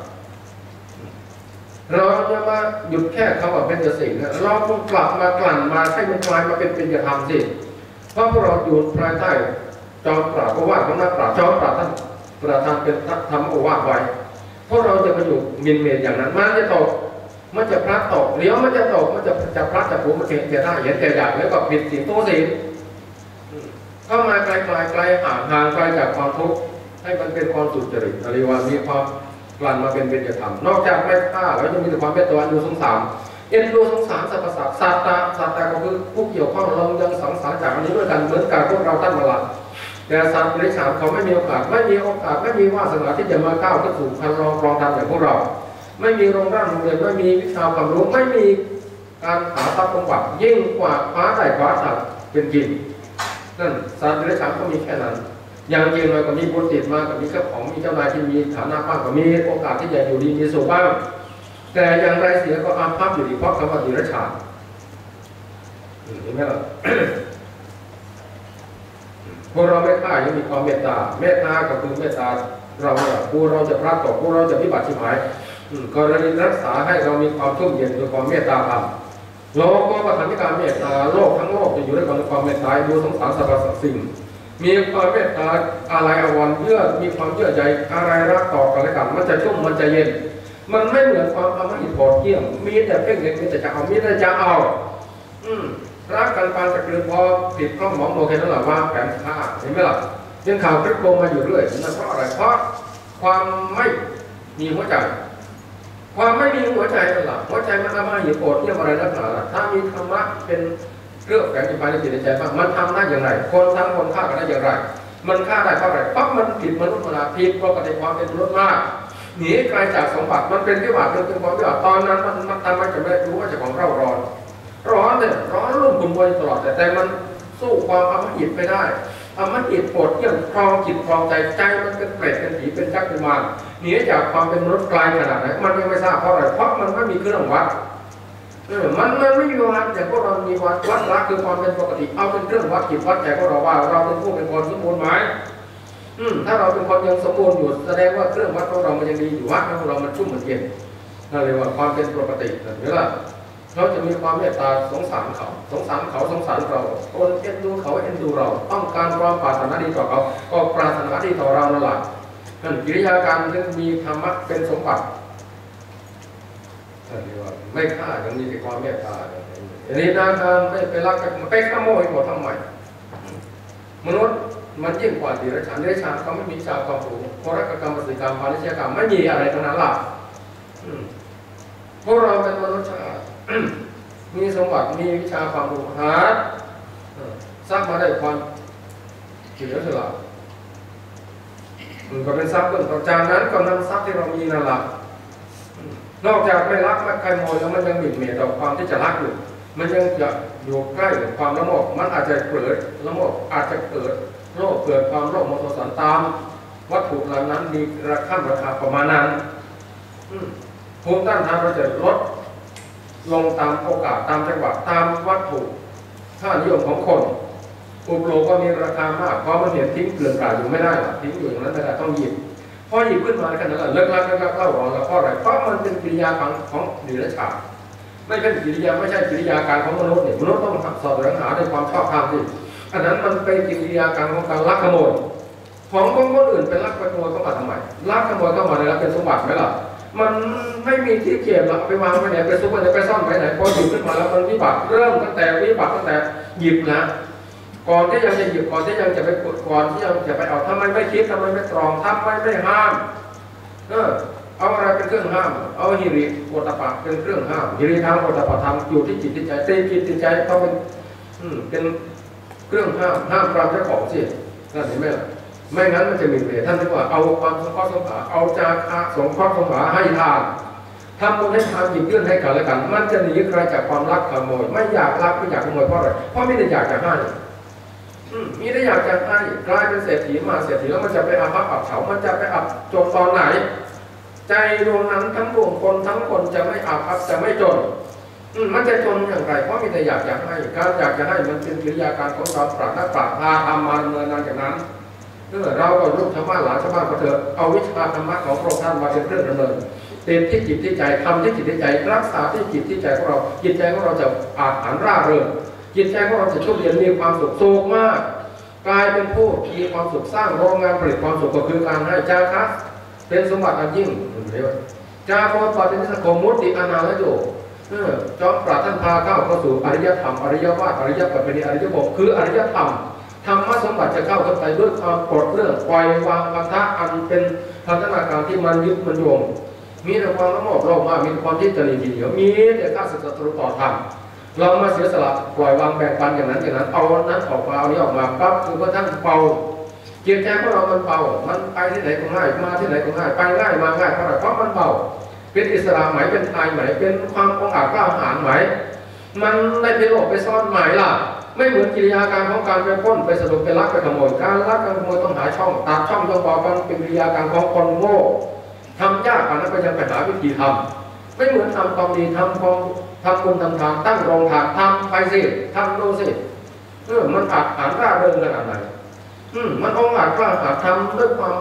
เราจะมาหยุดแค่คำว่าเป็นศีลเราต้องกลับมากลั่นมาให้มันกลายมาเป็นธรรมสิเพราะพวกเราอยู่ภายใต้จอมปราบโอวาทของนักปราชญ์จอมปราบท่านประธานเป็นธรรมโอวาทไว้พวกเราจะมาอยู่มินเมย์อย่างนั้นมันจะตกมันจะพลัดตกเลี้ยวมันจะตกมันจะพลัดจะผูกมันเห็นได้เห็นแต่อยากแล้วก็ผิดศีลตัวศีลเข้ามาไกลห่างไกลจากความทุกข์ให้มันเป็นความสุจริตอริวามีความกลั่นมาเป็นเบญจธรรมนอกจากไม่ฆ่าแล้วยังมีแต่ความเมตตาดูสงสารเอ็นดูสงสารสรรพสัตว์สัตตาก็คือผู้เกี่ยวข้องเรายังสังสารจากอันนี้ด้วยกันเหมือนกับพวกเราท่านมาละแต่สัตว์บริษัทเขาไม่มีโอกาสไม่มีวาสนาที่จะมาก้าวขึ้นสู่พันรองทำอย่างพวกเราไม่มีโรงเรียนไม่มีวิชาความรู้ไม่มีการหาทรัพย์สมบัติยิ่งกว่าคว้าได้คว้าสัตว์เป็นกินนั่นสัตว์บริษัทก็มีแค่นั้นอย่างจริงเลยก็มีบุญติดมาก็มีเจ้าของมีเจ้านายที่มีฐานะบ้างก็มีโอกาสที่จะอยู่ดีมีสุขบ้างแต่อย่างไรเสียก็อาภัพอยู่ดีเพราะคำว่าดิรัจฉานเห็นไหมล่ะ พวกเราไม่ฆ่ายังมีความเมตตาก็คือเมตตาเราเนี่ยผู้เราจะพลัดตกผู้เราจะวิบัติชิบหายกรณีรักษาให้เรามีความชุ่มเย็นด้วยความเมตตาธรรมโลกก็ประทานที่การเมตตาโลกทั้งโลกจะอยู่ด้วยความเมตตาดูสงสารสรรพสิ่งมีความเมตตาอะไรอววรมีความเยื่อใยอะไรรักต่อกันและกันมันจะชุ่มมันจะเย็นมันไม่เหมือนความอมหิตโหดเหี้ยมมีแต่เพ่งเล็กมีแต่จะเอามีแต่จะเอารักกันปานตะกลืนพอติดข้องหมองโมเคนนั่นแหละว่าแผนฆ่าเห็นไหมล่ะยังข่าวคลิปโกงมาอยู่เรื่อยนั่นเพราะอะไรเพราะความไม่มีหัวใจความไม่มีหัวใจนั่นแหละหัวใจมันอมหิตโหดเหี้ยมอะไรนักหนาถ้ามีธรรมะเป็นเรื่องแฝงอยู่ภายในจิตใจบ้างมันทำได้อย่างไรคนทั้งคนฆ่ากันได้อย่างไรมันฆ่าได้เพราะอะไรเพราะมันผิดมนุษย์ธรรมดาผิดปกติความเป็นมนุษย์มากหนีไกลจากสมบัติมันเป็นวิบากเป็นความวิบากตอนนั้นมันทำไมจะไม่รู้ว่าจะของเราร้อนเนี่ยร้อนรุ่มคุณบวยตลอดแต่มันสู้ความอมหิตไม่ได้อมหิตโหดเหี้ยมครองจิตครองใจมันเป็นเปรตเป็นผีเป็นจักรเป็นมารหนีจากความเป็นมนุษย์ไกลขนาดไหนมันยังไม่ทราบเพราะอะไรเพราะมันไม่มีเครื่องวัดมันไม่มีวัดแต่พวกเรามีวัดรักคือความเป็นปกติเอาเป็นเครื่องวัดจิตวัดใจพวกเราว่าเราเป็นผู้เป็นคนสมบูรณ์ไหมถ้าเราเป็นคนยังสมบูรณ์อยู่แสดงว่าเครื่องวัดของเรามันยังดีอยู่วัดของเรามันชุ่มมันเย็นนั่นเรียกว่าความเป็นปกติเห็นไหมเราจะมีความเมตตาสงสารเขาสงสารเราคนเอ็นดูเขาเอ็นดูเราต้องการความปรารถนาดีต่อเขาก็ปรารถนาดีต่อเรานั่นแหละนั่นกิริยาการที่มีธรรมะเป็นสมบัติไม่ฆ่ายังมีแต่ความเมตตาอันนี้นะไม่ไปรักกันไปขโมยหมดทั้งใหม่มนุษย์มันยิ่งกว่าดิรัจฉานเขาไม่มีวิชาความรู้โภรกรรมปฏิกรรมพาณิชยกรรมไม่มีอะไรทั้งนั้นหรอกพวกเราเป็นมนุษย์ชาติมีสมบัติมีวิชาความรู้หาสร้างมาได้ความเฉลียวฉลาดก็เป็นทรัพย์เบื้องต้นจากนั้นก็นำทรัพย์ที่เรามีนั่นแหละนอกจากไม่รักไม่ใครโมยแล้วมันยังหมิ่นเหม่ต่อความที่จะรักอยู่มันยังจะอยู่ใกล้กับความละโมบมันอาจจะเกิดละโมบอาจจะเกิดโลภเกิดความโลภโมโทสันตามวัตถุเหล่านั้นมีราคาประมาณนั้นภูมิต้านทานเราจะลดลงตามโอกาสตามจังหวะตามวัตถุค่านิยมของคนอุปโลกก็มีราคามากเพราะมันเห็นทิ้งเกลื่อนกลาดอยู่ไม่ได้หรอกทิ้งอยู่อย่างนั้นไม่ได้ต้องหยิบพอหยิบขึ้นมาขนาดนั้นเลิกลักเล่าร้อนแล้วเพราะอะไรเพราะมันเป็นกิริยาของดิรัจฉานไม่ใช่กิริยาการของมนุษย์เนี่ยมนุษย์ต้องสอบแสวงหาด้วยความชอบธรรมสิอันนั้นมันเป็นกิริยาการของการลักขโมยของคนอื่นเป็นลักขโมยเข้ามาทำไมลักขโมยเข้ามาในแล้วเป็นสมบัติไหมล่ะมันไม่มีที่เก็บหรอกไปวางไว้ไหนไปซุกไว้ไหนไปซ่อนไว้ไหนพอหยิบขึ้นมาแล้วมันวิบัติเริ่มตั้งแต่หยิบนะก่อนที่ยังจะหยิบก่อนที่ยังจะไปกดก่อนที่ยังจะไปเอาทำไมไม่คิดทำไมไม่ตรองทำไมไม่ห้ามเอาอะไรเป็นเครื่องห้ามเอาหิริโอตปะเป็นเครื่องห้ามหิริทางโอตปะธรรมอยู่ที่จิตที่ใจจิตที่ใจต้องเป็นเครื่องห้ามความเจ้าของสินั่นเห็นไหมล่ะไม่งั้นมันจะมีเหตุท่านเรียกว่าเอาความสงเคราะห์สงสารเอาจาคะสงเคราะห์สงสารให้ทานทำบุญให้ทานหยิบยื่นให้กันและกันมันจะหนีใครจากความรักขโมยไม่อยากรักไม่อยากขโมยเพราะอะไรเพราะไม่ได้อยากจะให้มีได้อยากจะให้กลายเป็นเศรษฐีมาเศรษฐีแล้วมันจะไปอาภัพอับเฉามันจะไปอับจนตอนไหนใจดวงนั้นทั้งดวงคนทั้งคนจะไม่อาภัพจะไม่จนมันจะจนอย่างไรเพราะมีแต่อยากจะให้การอยากจะให้มันเป็นกิริยาการของเราปรารถนาพาทำมาดำเนินงานจากนั้นเราก็ลูกชาวบ้านหลานชาวบ้านก็เถอะเอาวิชาธรรมะของพระองค์ท่านมาเป็นเครื่องดำเนินเต็มที่จิตที่ใจทำที่จิตที่ใจรักษาที่จิตที่ใจของเราจิตใจของเราจะอาจหันร่าเริงจิตใจของเราจะชุ่มเย็นมีความสุขสุขมากกลายเป็นผู้มีความสุขสร้างโรงงานผลิตความสุขก็คือการให้จาคะเป็นสมบัติอันยิ่งจาโคปฏินิสโคมุตติอนาลโยจอมปราดท่านพาเข้าสู่อริยธรรมอริยวาทอริยปัปปิอริยภพคืออริยธรรมธรรมสมบัติจะเข้าไปด้วยความปลดเรื่องปล่อยวางพันธะอันเป็นพันธนาการที่มันยึดมันโยงมีแต่ความละโมบโลภมากมีความที่จะหนีทีเดียวมีแต่ข้าศึกศัตรูต่อธรรมเรามาเสียสละปล่อยวางแบ่งปันอย่างนั้นเอานั้นออกมาเอานี้ออกมาปั๊บคือว่าท่านเบาเกียรติใจของเรามันเบามันไปที่ไหนก็ง่ายมาที่ไหนก็ง่ายไปง่ายมาง่ายเพราะอะไรเพราะมันเบาเป็นอิสระไหมเป็นไทยไหมเป็นความองอาจกล้าหาญไหมมันได้ไปหลบไปซ่อนไหมล่ะไม่เหมือนกิริยาการของการไปปล้นไปสะดุดไปลักไปขโมยการลักการขโมยต้องหาช่องตัดช่องต้องบอกกันเป็นกิริยาการของคนโง่ทำยากกว่านั้นก็ยังไปหาวิธีทำไม่เหมือนทำความดีทำบุญทำทานตั้งโรงทานทำไปสิทำดูสิมันอาจหารร่าเริงขนาดไหนมันองอาจกล้าหาญทำด้วยความ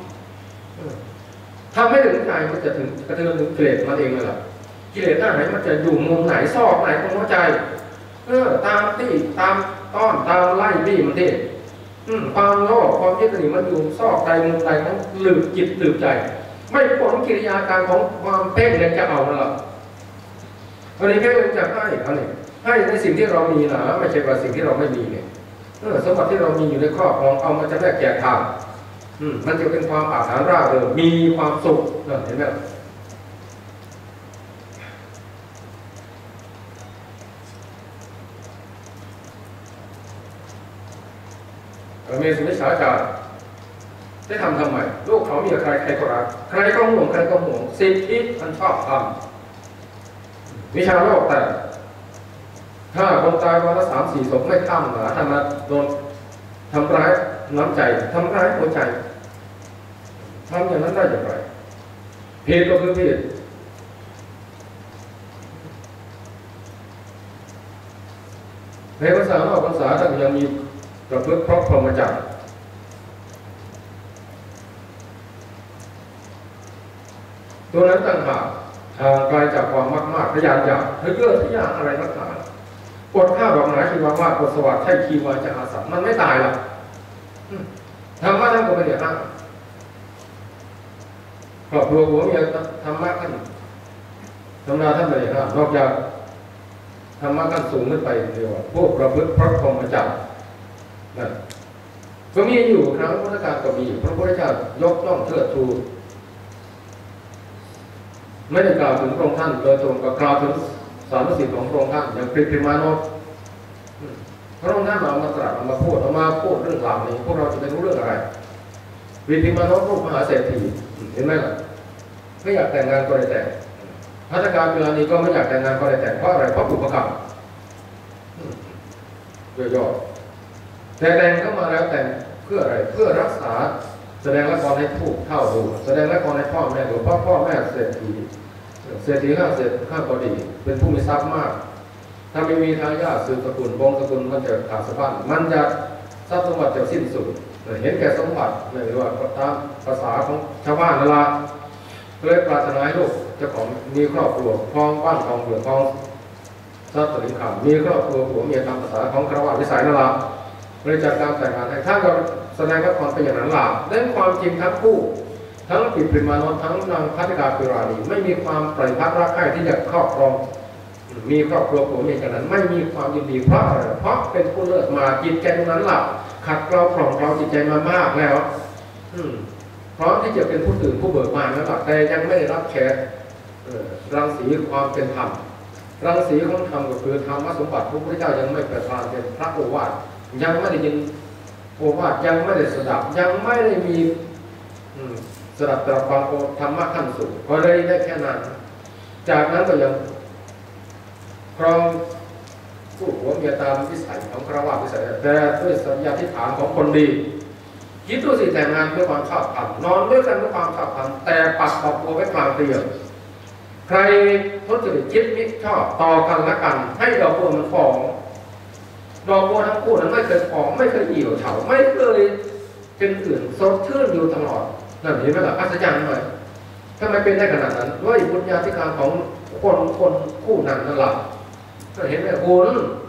ทำให้ถึงใจมันจะถึงกระเทือนถึงกิเลสมันเองเลยล่ะกิเลสหน้าไหนมันจะอยู่มุมไหนซอกไหนของหัวใจตามที่ตามต้อนตามไล่บี้มันที่ความโลภความยึดถือมันอยู่ซอกใดมุมใดของหลืบจิตหลืบใจไม่ผลกิริยาการของความเพ่งเนี่ยจะเอามันหรอกอันนี้แค่จะให้ในสิ่งที่เรามีนะไม่ใช่ว่าสิ่งที่เราไม่มีเนี่ยสมบัติที่เรามีอยู่ในครอบครองเอามาจะแลกแจกทานมันจะเป็นความอาถรรพ์ร่าเริงมีความสุขเห็นไหมมีสุนิสาจารได้ทำไมลูกเขามีใครก็รักใครก็ห่วงใครก็ห่วงสิทธิมันชอบทำวิชาโลกแต่ถ้าคนตายวันละ3-4 ศพไม่ข้ามหนาทำมาโดนทำร้ายน้ำใจทำร้ายหัวใจทำอย่างนั้นได้อย่างไรเหตุก็คือเหตุในภาษานอกภาษาท่านยังมีประพฤติพรหมจรรย์ตัวนั้นต่างหากห่างไกลจากความมากๆทะยานอยากเธอเยื่อทะยานอะไรนักหนาปวดข้าบอกหนาชีวาว่าปวดสวัสดิ์ใช่ชีวาจะอาสัมมันไม่ตายหรอกธรรมะท่านก็ไม่ได้ห้ามครอบครัวหัวเมียธรรมะท่านธรรมะท่านไม่ได้ห้ามนอกจากธรรมะท่านสูงขึ้นไปเดียวพวกประพฤติพรหมจรรย์นั่นก็มีอยู่ครั้งพุทธกาลก็มีพระพุทธเจ้ายกย่องเชิดชูไม่ได้กล่าวถึงพระองค์ท่านโดยตรงก็กล่าวถึงสารสิทธิ์ของพระองค์ท่านอย่างปริมานพพระองค์ท่านเอามาตรัสเอามาพูดเรื่องราวนี้พวกเราจะไปรู้เรื่องอะไรปริมานพลูกมหาเศรษฐีเห็นไหมล่ะไม่อยากแต่งงานก็ได้แต่งพัฒการเวลานี้ก็ไม่อยากแต่งงานก็ได้แต่งเพราะอะไรเพราะบุพกรรมย่อๆแต่งเข้ามาแล้วแต่งเพื่ออะไรเพื่อรักษาแสดงละครให้ผู้เท่าดูแสดงละครให้พ่อแม่ดูเพราะพ่อแม่เศรษฐีข้าพอดีเป็นผู้มีทรัพย์มากถ้าไม่มีทายาทสืบสกุลวงศ์สกุลมันจะขาดสะบั้นมันจะทรัพย์สมบัติจะสิ้นสุดเห็นแก่สมบัติหรือว่าตามภาษาของชาวบ้านนั่นละเลยปรารถนาให้ลูกเจ้าของมีครอบครัวครองบ้านครองเรือนครองทรัพย์สินขันมีครอบครัวผัวเมียตามภาษาของคารวะวิสัยนั่นละเลยจัดการแต่งงานให้ถ้าเราแสดงละครเป็นอย่างนั้นล่ะเล่นความจริงทั้งคู่ทั้งปิปริมานนท์ทั้งนางพัฒการปิราณีไม่มีความปริพักรักใคร่ที่จะครอบครองมีครอบครัวผัวเมียกันนั้นไม่มีความยินดีเพราะอะไรเพราะเป็นผู้เลิศมาจิตใจตรงนั้นหลับขัดเกลาผ่องเราจิตใจมามากแล้วพร้อมที่จะเป็นผู้ตื่นผู้เบิกบานแล้วแต่ยังไม่ได้รับแขกรังสีความเป็นธรรมรังสีของธรรมก็คือธรรมสมบัติพระพุทธเจ้ายังไม่ประทานเป็นพระโอวาทยังไม่ได้ยินโอวาทยังไม่ได้สดับยังไม่ได้มีสดับตรับฟังธรรมะขั้นสูงก็เลยได้แค่นั้นจากนั้นก็ยังครองผู้หัวเมียตามวิสัยของคราวาสวิสัยแต่ด้วยสัญญาทิฏฐานของคนดีคิดดูสิแต่งงานเพื่อความชอบธรรมนอนด้วยกันเพื่อความชอบธรรมแต่ปักดอกบัวไว้กลางเตียงใครทุจริตคิดมิชอบต่อกันละกันให้ดอกบัวมันฟองดอกบัวทั้งคู่นั้นไม่เคยฟองไม่เคยเหี่ยวเฉาไม่เคยเป็นอื่นสดชื่นอยู่ตลอดนั่นเห็นไหมล่ะอัศจรรย์เลยทำไมเป็นได้ขนาดนั้นด้วยบุญญาธิการของคนคู่นั้นนั่นแหละเห็นไหมคุณ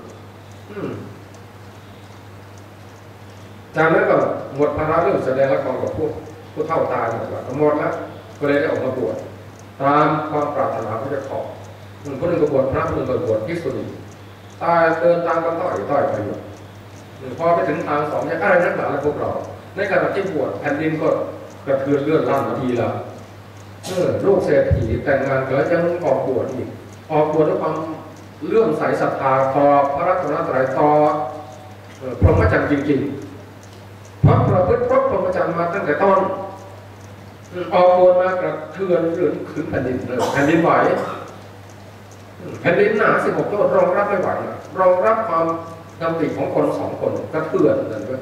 จากนั้นก็หมดภาระเรื่องแสดงละครกับผู้เฒ่าตายหมดแล้วหมดแล้วก็เลยได้ออกมาบวชตามความปรารถนาพระเจ้าของคนหนึ่งก็บวชพระคนหนึ่งก็บวชภิกษุณีตายเดินตามกันต่อยไปอยู่พอไปถึงทางสองเนี่ยอะไรนักหนาแล้วพวกเราในขณะที่บวชแผ่นดินก็กระเทือนเลื่อนลั่นมาทีละลูกเศรษฐีแต่งงานแล้วยังออกบวชอีกออกบวชด้วยความเลื่อมใสศรัทธาต่อพระรัตนตรัยต่อพรหมจรรย์จริงๆเพราะประพฤติพรหมจรรย์มาตั้งแต่ต้นออกบวชมากระเทือนเลื่อนขึ้นแผ่นดินเลยแผ่นดินไหวแผ่นดินหนา16 โยชน์รองรับไม่ไหวรองรับความดำริของคน2 คนกระเทือนนั่นด้วย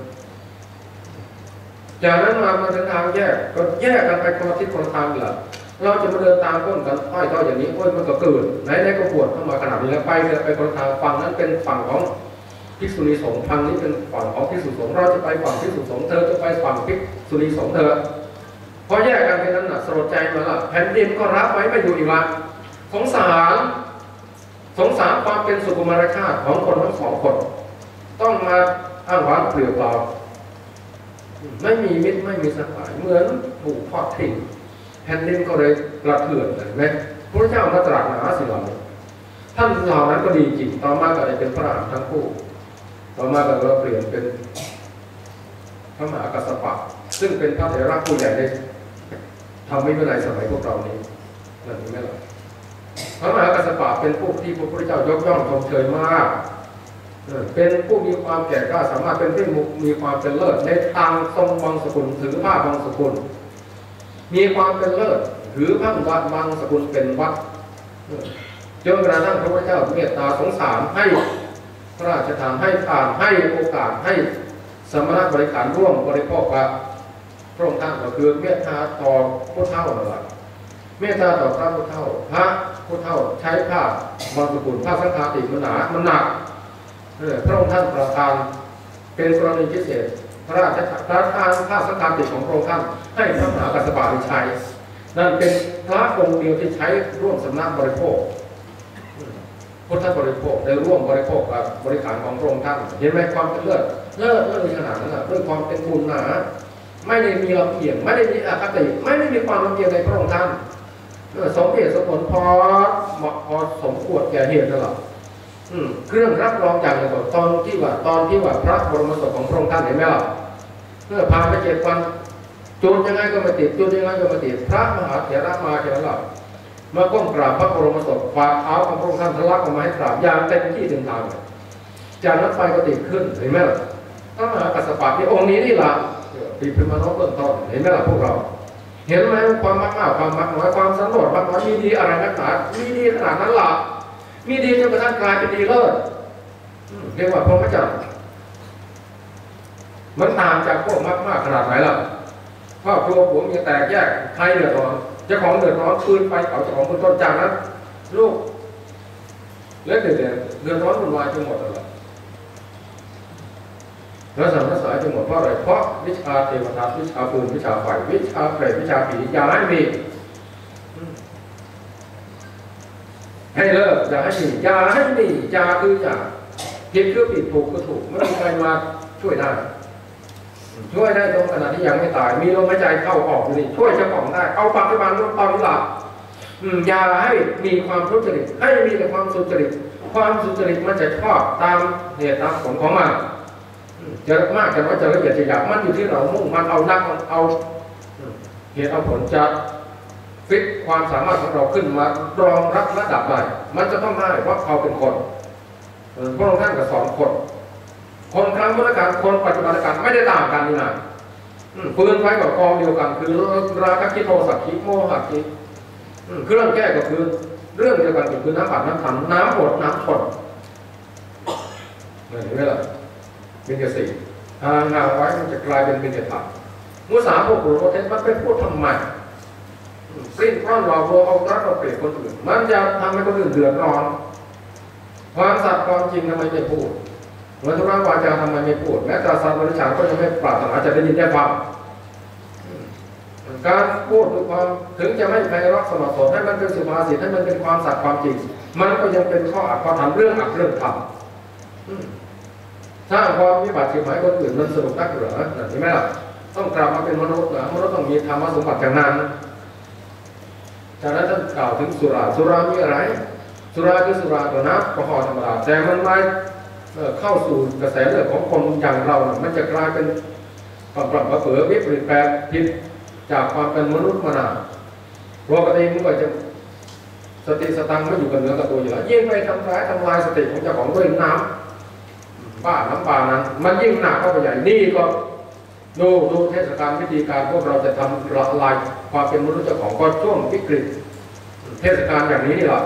จากนั้นมาถึงทางแยกก็แยกกันไปคนละทิศคนละทางแหละเราจะมาเดินตามก้นกันอ้อยต่ออย่างนี้โอ้ยมันก็เกิดไหนก็ปวดเข้ามาขนาดนี้แล้วไปคนละทางฝั่งนั้นเป็นฝั่งของภิกษุณีสงฆ์ทางนี้เป็นฝั่งของภิกษุสงฆ์เราจะไปฝั่งภิกษุสงฆ์เธอจะไปฝั่งภิกษุณีสงฆ์เธอพอแยกกันไปนั้นน่ะสลดใจมาละแผ่นดินก็รับไว้ไม่อยู่อีกละสงสารความเป็นสุขุมารชาติของคนทั้ง2 คนต้องมาอ้างว้างเปลี่ยวเปล่าไม่มีมิตรไม่มีสหายเหมือนถูกทอดทิ้งแผ่นดินก็เลยกระเทือนเห็นไหมพระเจ้ามาตรัสหนาสิเหล่านี้ท่านเหล่านั้นก็ดีจริงต่อมาก็เลยเป็นพระอรหันต์ทั้งคู่ต่อมาก็เปลี่ยนเป็นพระมหากัสสปะซึ่งเป็นพระเถระผู้ใหญ่ในทำวินัยสมัยพวกเรานี้นั่นเองไหมล่ะพระมหากัสสปะเป็นผู้ที่พระพุทธเจ้ายกย่องชมเชยมากเป็นผู้มีความแก่กล้าสามารถเป็นผู้มีความเป็นเลิศในทางทรงบังสกุลถือผ้าบังสกุลมีความเป็นเลิศถือผ้าบังสกุลเป็นวัดจนกระทั่งพระพุทธเจ้าเมตตาสงสารให้พระราชทานให้ทานให้โอกาสให้สมณบริขารร่วมบริโภคกับพระองค์ท่านก็คือเมตตาต่อผู้เฒ่านั่นแหละเมตตาต่อพระผู้เฒ่าพระผู้เฒ่าใช้ผ้าบังสกุลผ้าสังฆาติมันหนามันหนักพระองค์ท่านประทานเป็นกรณีพิเศษพระราชทานผ้าสังฆาติของพระองค์ท่านให้พระมหากัสสปะใช้นั่นเป็นพระองค์เดียวที่ใช้ร่วมสำนักบริโภคพุทธบริโภคได้ร่วมบริโภคกับบริการของพระองค์ท่านเห็นไหมความเป็นเลิศขนาดนั้นด้วยความเป็นบุญหนาไม่ได้มีลำเอียงไม่ได้มีอคติไม่ได้มีความลำเอียงในพระองค์ท่านสมเหตุสมผลพอเหมาะพอสมควรแก่เหตุนั่นแหละเครื่องรับรองอย่างหนึ่งตอนที่ว่าพระบรมศพของพระองค์ท่านเห็นไหมล่ะผ่านไป7 วันจูนยังไงก็ไม่ติดจูนยังไงก็ไม่ติดพระมหาเถระมาแค่นั้นแหละมาก้มกราบพระบรมศพฝ่าเท้าของพระองค์ท่านทะลักออกมาให้กราบอย่างเต็มที่เต็มทางจากนั้นไฟก็ติดขึ้นเห็นไหมล่ะพระมหากัสสปะที่องค์นี้นี่ล่ะติดเป็นมโนเบื้องต้นเห็นไหมล่ะพวกเราเห็นไหมความมากความมักน้อยความสันโดษมากน้อยมีดีอะไรนักหนามีดีขนาดนั้นล่ะมีดีจนกระทั่งกลายเป็นดีเลิศเรียกว่าพรหมจรรย์มันต่างจากพวกมากขนาดไหนล่ะครอบครัวผัวเมียแตกแยกใครเดือดร้อนเจ้าของเดือดร้อนคืนไปเขาเจ้าของคนต้นจากนั้นลูกเล็กเดือดร้อนวุ่นวายจนหมดเลยแล้วสัมภาระจะหมดเพราะอะไรเพราะวิชาเทวทัศน์วิชาปืนวิชาไฟวิชาเปรตวิชาผีอย่าให้มีให้เลิกอย่าให้มีอย่าให้มีอย่าคืออย่าผิดคือผิดถูกคือถูกไม่มีใครมาช่วยได้ตรงขณะที่ยังไม่ตายมีลมหายใจเข้าออกนี่ช่วยเจ้าของได้เอาปัจจุบันตอนนี้หลับอย่าให้มีความทุจริตให้มีแต่ความสุจริตมันจะชอบตามเหตุตามผลของมันจะมากจะน้อยจะละเอียดจะหยาบมันอยู่ที่เรามุ่งมันเอานักเอาเหตุเอาผลจะฟิตความสามารถของเราขึ้นมารองรับระดับใดมันจะต้องได้เพราะเขาเป็นคนพระองค์ท่านก็สอนคนครั้งพุทธกาลคนปัจจุบันกาลไม่ได้ต่างกันนี่นะปืนไฟกับกองเดียวกันคือราคะคิโทสักคิโมหะคิเครื่องแก้ก็คือเรื่องเดียวกันคือน้ำบาดน้ำทำน้ำบดน้ำฝนเห็นไหมล่ะเป็นกสีห่างไว้มันจะกลายเป็นเจตนามุสาพวกโปรเทสมันเป็นพูดทำไมปลิ้นปล้อนหลอกลวงเอารัดเอาเปรียบคนอื่นมันจะทำให้คนอื่นเดือดร้อนความสัตย์ความจริงทำไมไม่พูดเหมือนธุระวาจาทำไมไม่พูดแม้แต่สัตว์บริษัทก็จะไม่ปรารถนาจะได้ยินได้ฟังการพูดด้วยความถึงจะไม่ไพเราะสมบูรณ์ให้มันเป็นสุภาษิตให้มันเป็นความสัตย์ความจริงมันก็ยังเป็นข้ออัดข้อทำเรื่องอัดเรื่องทำถ้าความวิบัติเสียหายคนอื่นมันสนุกนักเหรอใช่ไหมล่ะต้องกลับมาเป็นมนุษย์นะมนุษย์ต้องมีธรรมสมบัติอย่างนั้นจากนั้นท่านกล่าวถึงสุรามีอะไรสุราคือสุราตัวน้ำก็พอธรรมดาแต่มันไม่เข้าสู่กระแสเลือดของคนอย่างเรามันจะกลายเป็นความปรับเผยวิปริตแปลผิดจากความเป็นมนุษย์มานานปกติมันก็จะสติสตังไม่อยู่กับเนื้อกับตัวอยู่แล้วยิ่งไปทำลายสติของเจ้าของด้วยน้ำบ้าน้ำปลานั้นมันยิ่งหนักเข้าไปใหญ่นี่ก็ดูเทศกาลวิธีการพวกเราจะทำละลายความเป็นมนุษย์เจ้าของก็ช่วงวิกฤตเทศกาลอย่างนี้นี่แหละ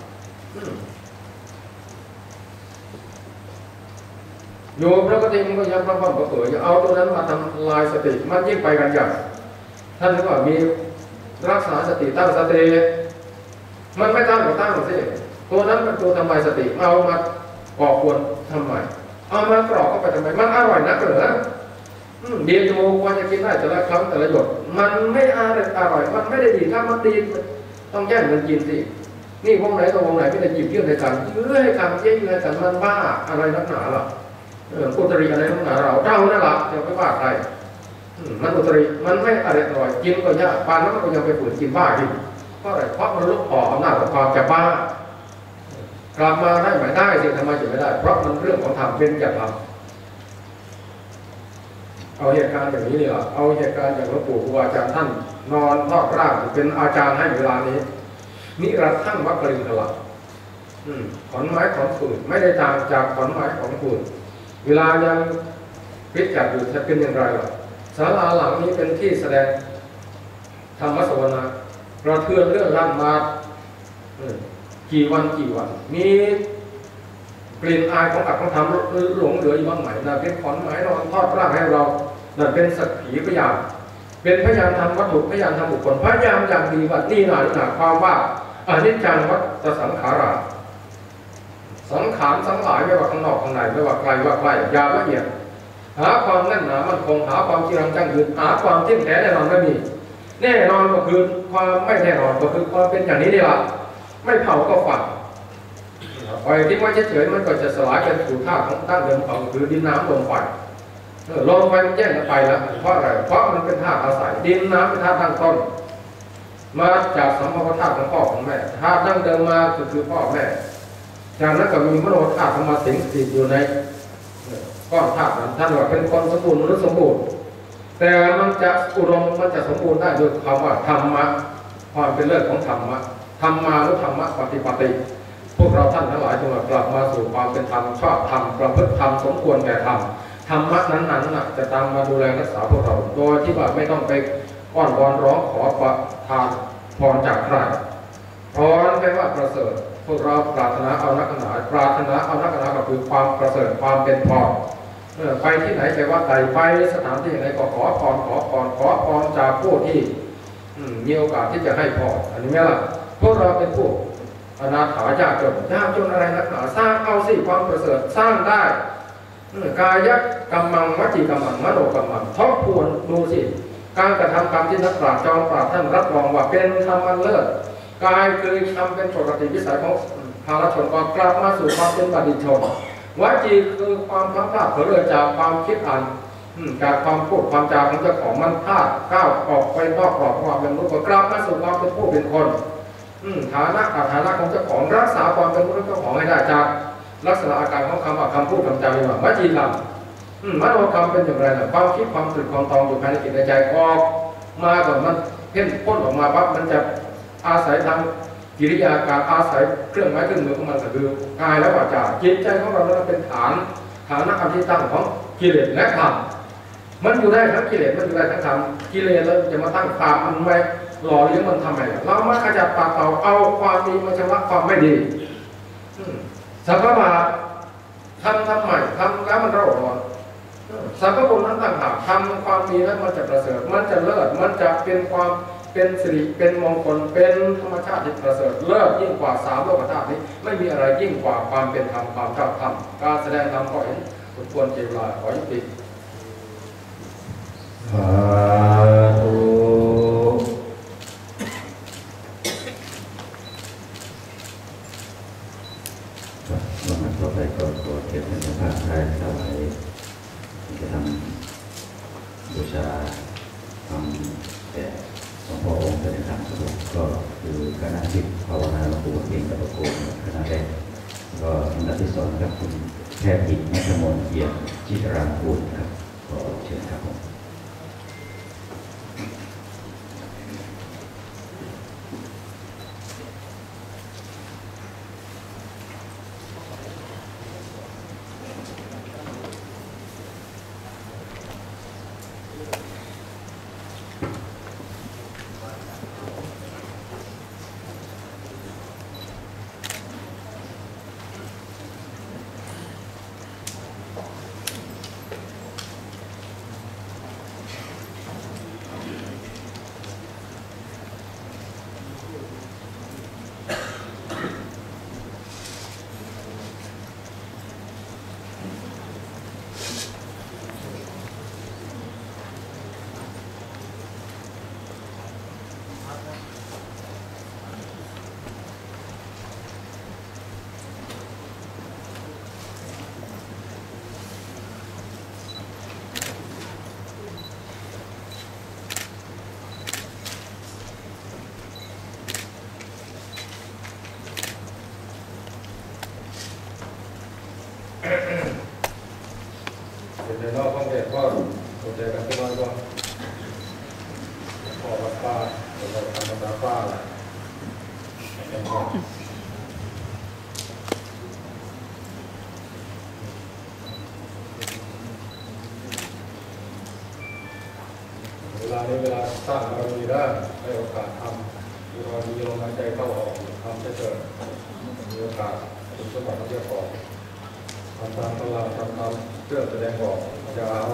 โยมพระกติมันก็ยังพระพ่อประเสริฐจะเอาตัวนั้นมาทำลายสติมันยิ่งไปกันใหญ่ท่านนึกว่ามีรักษาสติตั้งสติมันไม่ตั้งก็ตั้งสิตัวนั้นมันตัวทำลายสติเอามาก่อกวนทำไมเอามากรอกเข้าไปทำไมมันอร่อยนักเหรอเดียวโยควรจะกินได้แต่ละครั้งแต่ละหยดมันไม่อร่อยมันไม่ได้ดีถ้ามันดีต้องแย่งมันกินสินี่วงไหนตัววงไหนไม่ได้หยิบยื่นในการยื้อให้การเย้ยให้การมันบ้าอะไรนักหนาหรออุตริอะไรนักหนาเรานั่นแหละจะไม่ว่าใครมันอุตริมันไม่อร่อยกินก็ยากปานนั้นก็ยังไปฝืนกินบ้ากินเพราะอะไรเพราะมันลุกออกอำนาจของความจะบ้ากลับมาได้ไหมได้สิทำไมจะไม่ได้เพราะมันเรื่องของธรรมเป็นอย่างธรรมเอาเหตุการณ์อย่างนี้นี่แหละเอาเหตุการณ์อย่างหลวงปู่ครูอาจารย์ท่านนอนทอดร่างเป็นอาจารย์ให้เวลานี้นิรันดร์ทั้งวัดปรินทร์ละขอนไม้ของฝืนไม่ได้ต่างจากขอนไม้ของฝืนเวลายังพิจารณาอยู่จะเป็นอย่างไรล่ะศาลาหลังนี้เป็นที่แสดงธรรมสวนากระเทือนเรื่องลั่นมากี่วันมีกลิ่นอายของอัตของธรรมหลงเหลืออยู่บ้างไหมนะเป็นขอนไม้นอนทอดร่างให้เรานั่นเป็นสักขีพยานเป็นพยานทำวัตถุพยานทำบุคคลพยานอย่างดีว่านี่หนาความว่าอนิจจังวัฏสังขาราสังขารทั้งหลายไม่ว่าข้างนอกข้างในไม่ว่าไกลว่าใกล้ยาวละเอียดหาความแน่นหนามันคงหาความจีรังยั่งยืนหาความเที่ยงแท้แน่นอนไม่มีแน่นอนก็คือความไม่แน่นอนก็คือความเป็นอย่างนี้นี่แหละไม่เผาก็ฝังปล่อยทิ้งไว้เฉยๆมันก็จะสลายเป็นสู่ธาตุของตั้งเดิมของคือดินน้ำลมไฟลมไฟมันแยกกันไปแล้วเพราะอะไรเพราะมันเป็นธาตุอาศัยดินน้ำเป็นธาตุตั้งต้นมาจากสัมภวธาตุของพ่อของแม่ธาตุตั้งเดิมมาคือพ่อแม่จากนั้นก็มีมโนธาตุมาสิงสถิตอยู่ในก้อนธาตุนั้นท่านว่าเป็นคนสมบูรณ์หรือสมบูรณ์แต่มันจะอุดมมันจะสมบูรณ์ได้ด้วยคำว่าธรรมะความเป็นเลิศของธรรมะธรรมานุธรรมะปฏิปติพวกเราท่านทั้งหลายจงกลับมาสู่ความเป็นธรรมชอบธรรมประพฤติธรรมสมควรแก่ธรรมธรรมะนั้นๆจะตามมาดูแลรักษาพวกเราโดยที่ว่าไม่ต้องไปอ้อนวอนร้องขอประทานพรจากใครพรแปลว่าประเสริฐพวกเราปรารถนาเอานักหนาปรารถนาเอานักหนาก็คือความประเสริฐความเป็นพรไปที่ไหนไปวัดใดไปสถานที่ไหนก็ขอพรจากผู้ที่มีโอกาสที่จะให้พรอันนี้ไหมล่ะพวกเราเป็นผู้อนาถายากจนอะไรนักหนาสร้างเอาสิความประเสริฐสร้างได้กายกรรมังวจีกรรมังมโนกรรมังทบทวนดูสิการกระทำกรรมที่นักปราชญ์จอมปราชญ์ท่านรับรองว่าเป็นธรรมอันเลิศกายคือทำเป็นปกติวิสัยของภาลชนก็กลับมาสู่ความเป็นบัณฑิตชนวจีคือความพลาดเผลอจากความคิดอ่านจากความพูดความจาของเจ้าของมันพลาดก้าวออกไปนอกกรอบความเป็นมนุษย์ก็กลับมาสู่ความเป็นผู้เป็นคนฐานะของเจ้าของรักษาความเป็นมนุษย์เจ้าของให้ได้จากลักษณะอาการของคำพูดคำจาเป็นแบบวจีกรรมมโนกรรมเป็นอย่างไรล่ะความคิดความตรึกความตรองอยู่ภายในจิตในใจออกมาก่อนมันเพ่นพ่นออกมาปั๊บมันจะอาศัยทางกิริยาการอาศัยเครื่องไม้เครื่องมือของมันก็คือกายและวาจาจิตใจของเรานั้นเป็นฐานะอันที่ตั้งของกิเลสและธรรมมันอยู่ได้ทั้งกิเลสมันอยู่ได้ทั้งธรรมกิเลสแล้วจะมาตั้งตามมันไว้หล่อเลี้ยงมันทำไมเรามาขจัดปัดเป่าเอาความดีมาชำระความไม่ดีสังฆบาตทำใหม่ทำแล้วมันเร่าร้อนสังฆบุญนั้นต่างหากทำความดีแล้วมันจะประเสริฐมันจะเลิศมันจะเป็นความเป็นสิริเป็นมงคลเป็นธรรมชาติที่ประเสริฐเลิศยิ่งกว่าสามโลกธาตุนี้ไม่มีอะไรยิ่งกว่าความเป็นธรรมความชอบธรรมการแสดงธรรมก็เห็นสมควรเจริญขอยุติสาธุวันนั้นต่อไปก็ขอเก็บเป็นภาพได้ถวายจะทำบูชาทำแต่หลวงพ่อองค์เป็นธรรมสรุปก็คือคณะจิตภาวนาหลวงปู่เองกับประโคนคณะแรกก็อันดับที่สองครับคุณแพทย์หญิงนัทมนต์เอี่ยมจิตรางกูลครับขอเชิญครับผมเดี๋ยวนอกห้องเด็กก็สนใจกันที่บ้านก็พอวัดป้าเราทำวัดป้าแหละเวลานี้เวลาสร้างบารมีได้ให้โอกาสทำมีความมีลมหายใจเข้าออกทำเฉยๆมีโอกาสคุณสมบัติเขาจะขอทำตามพลังทำตามเครื่องแสดงออกจะเอา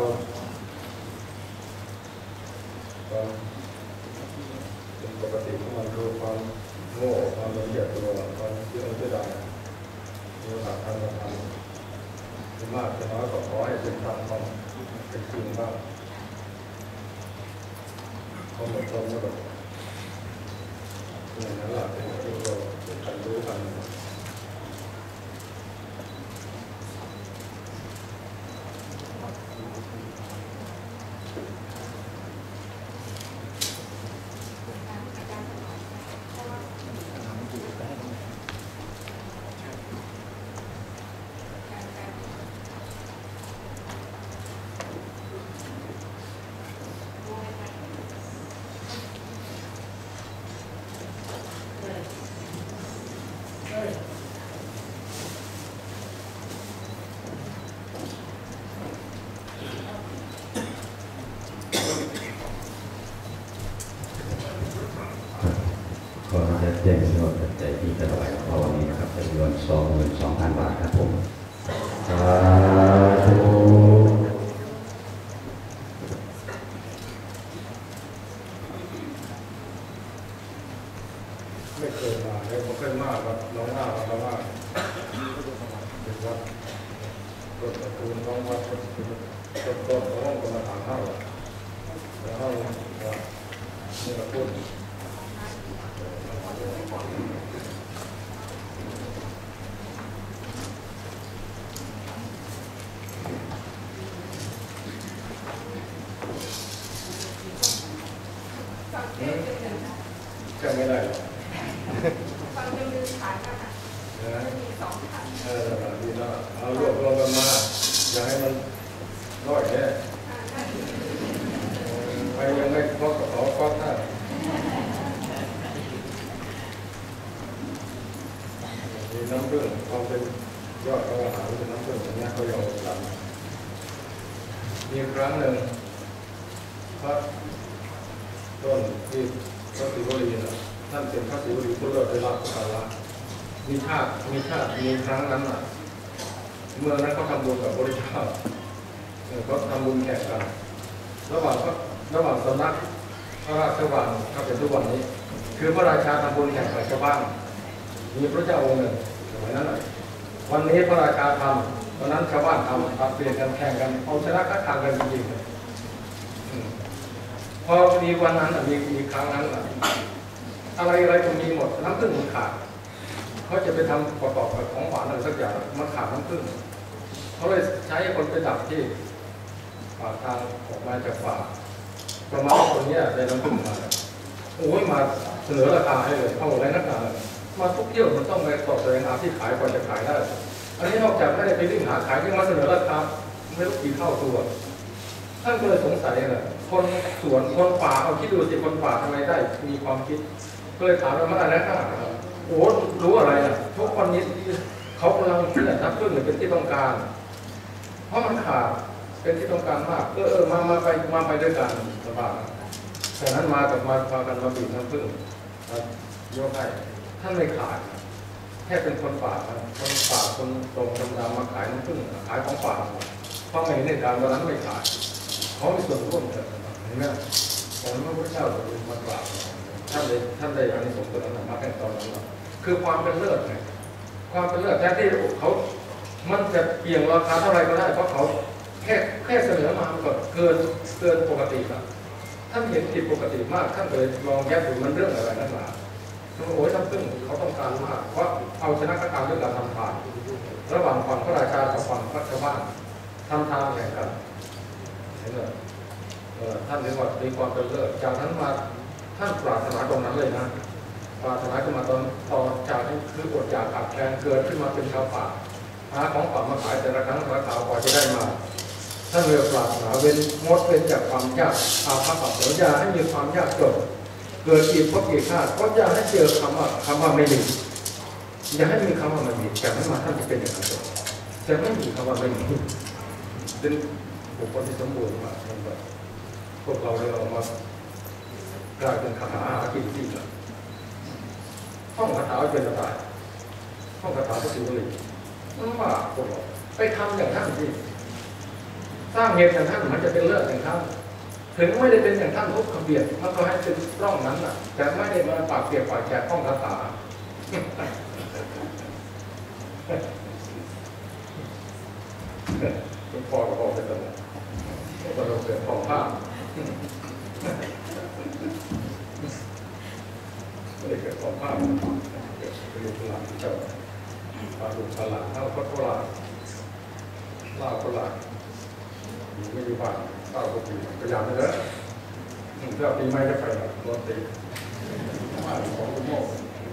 เป็นปกติของมันคือความโง่ความละเอียดตัวความเชื่อเชื่อได้มีโอกาสทำก็ทำมากจะน้อยก็ขอให้เป็นธรรมของเป็นจริงบ้างความอดทนแล้วแบบอย่างนั้นแหละเป็นที่เราเป็นรู้กันก็จะแจ้งยอดปัจจัยที่จะถวายหลวงพ่อวันนี้นะครับจำนวน 22,000 บาทครับผมสาธุไม่เคยมาเลยผมเคยมากับน้องหน้ากับน้องหน้าเป็นวัดรถประตูน้องวัดรถห้องกรรมฐานห้าแล้วห้องว่านี่เราพูดจะไม่ได้หรอกฟังเป็นมือฐานกันนะมี2 ฐานดีแล้วเอารวบรวมกันมาอย่าให้มันน้อยแค่ใครยังไม่พอกับเขาก็ท่ามีน้ำเรื่องความเป็นยอดของอาหารเป็นน้ำเรื่องอย่างนี้เขายอมรับมีครั้งหนึ่งพระต้นที่พระศิวลีนะท่านเป็นพระศิวลีผู้เลิศได้รับการละมีชาติมีครั้งนั้นน่ะเมื่อนั้นเขาทำบุญกับพระพุทธเจ้าเขาทำบุญแข่งกันระหว่างสำนักพระราชวังก็เป็นทุกวันนี้คือพระราชาทำบุญแข่งกับชาวบ้านมีพระเจ้าองค์หนึ่งสมัยนั้นเลยวันนี้พระราชาทำวันนั้นชาวบ้านทำเปลี่ยนกันแข่งกันเอาชนะก็ทางกันจริงๆพอมีวันนั้นมีครั้งนั้นอะไรตรงนี้หมดน้ำผึ้งมันขาดเขาจะไปทำประกอบกับของหวานอะไรสักอย่างมันขาดน้ำผึ้งเขาเลยใช้คนไปดับที่ปากทางออกมาจากป่าประมาณคนนี้ได้น้ำผึ้งมาโอ้ยมาเสนอราคาให้เลยเอาอะไรนักหนามาทุกเที่ยวมันต้องไปสอบแสดงอาที่ขายก่อนจะขายได้อันนี้นอกจากไม่ได้ไปวิ่งหาขายยังมาเสนอราคาไม่รู้กี่เท่าตัวท่านก็เลยสงสัยเลยคนสวนคนป่าเอาคิดดูสิคนป่าทำไมได้มีความคิดก็เลยถามว่ามันอะไรนะโอ้รู้อะไรนะทุกคนนี้เขากำลังคิดแต่น้ำผึ้งเป็นที่ต้องการเพราะมันขาดเป็นที่ต้องการมากมาไปด้วยกันสบายแต่นั้นมากันมาบีบน้ำผึ้งยกให้ท่านไม่ขายแค่เป็นคนป่าคนตรงธรรมดามาขายน้ำผึ้งขายของป่าเพราะในการวันนั้นไม่ขายเขามีส่วนร่วมกันเห็นไหมของพระพุทธเจ้าจะเป็นมันกล่าวท่านได้อานิสงส์ตัวนั้นมาแค่ตอนนั้นคือความเป็นเลิศไงความเป็นเลิศแท้ที่เขามันจะเปลี่ยนราคาเท่าไรก็ได้เพราะเขาแค่เสนอมามันก็เกินปกติแล้วท่านเห็นผิดปกติมากท่านเลยลองแยกดูมันเรื่องอะไรนั่นแหละโอ้ยน้ำผึ้งเขาต้องการมากเพราะเอาชนะการเรื่องการทำทานระหว่างฝั่งพระราชากับฝั่งพระชาวบ้านทำทานแข่งกันเห็นไหมท่านเรียกว่ามีความเป็นเลิศจากนั้นมาท่านปรารถนาตรงนั้นเลยนะปรารถนาขึ้นมาตอนจากนี้คืออดอยากขาดแคลนเกิดขึ้นมาเป็นชาวป่าหาของป่ามาขายแต่ละครั้งราคากว่าจะได้มาท่านเลยปรารถนางดเป็นจากความยากอาภัพอับเฉาอย่าให้มีความยากจนเกิดอีกพบอีกชาติก็อย่าให้เจอคำว่าไม่มีอย่าให้มีคำว่าไม่มีจากนั้นมาท่านจะเป็นอย่างไรจะไม่มีคำว่าไม่มีเป็นบุคคลที่สมบูรณ์มากพวกเราเลยออกมากลายเป็นคาถาหากินที่ละห้องคาถาเป็นตายห้องคาถาพระศิวลีนั่นว่าพวกเราไปทำอย่างท่านที่สร้างเหตุอย่างท่านมันจะเป็นเลิศอย่างท่านถึงไม่ได้เป็นอย่างท่านทุกขเบียดมันก็ให้เป็นร่องนั้นน่ะแต่ไม่ได้มาปากเปียกปากแฉะห้องคาถาเป็นพอกับพอเป็นตลอดก็เราเกิดของผ้าไม่ได้เกิดของผ้าเกิดเป็นลูกหลานเจ้าปลาดุกฉลาดเท่าพัดโบราณล่าโบราณไม่อยู่บ้านเต้าก็ปีพยายามไปเลยเพื่อปีใหม่จะไปหรอกรถติดบ้านของคุณโม่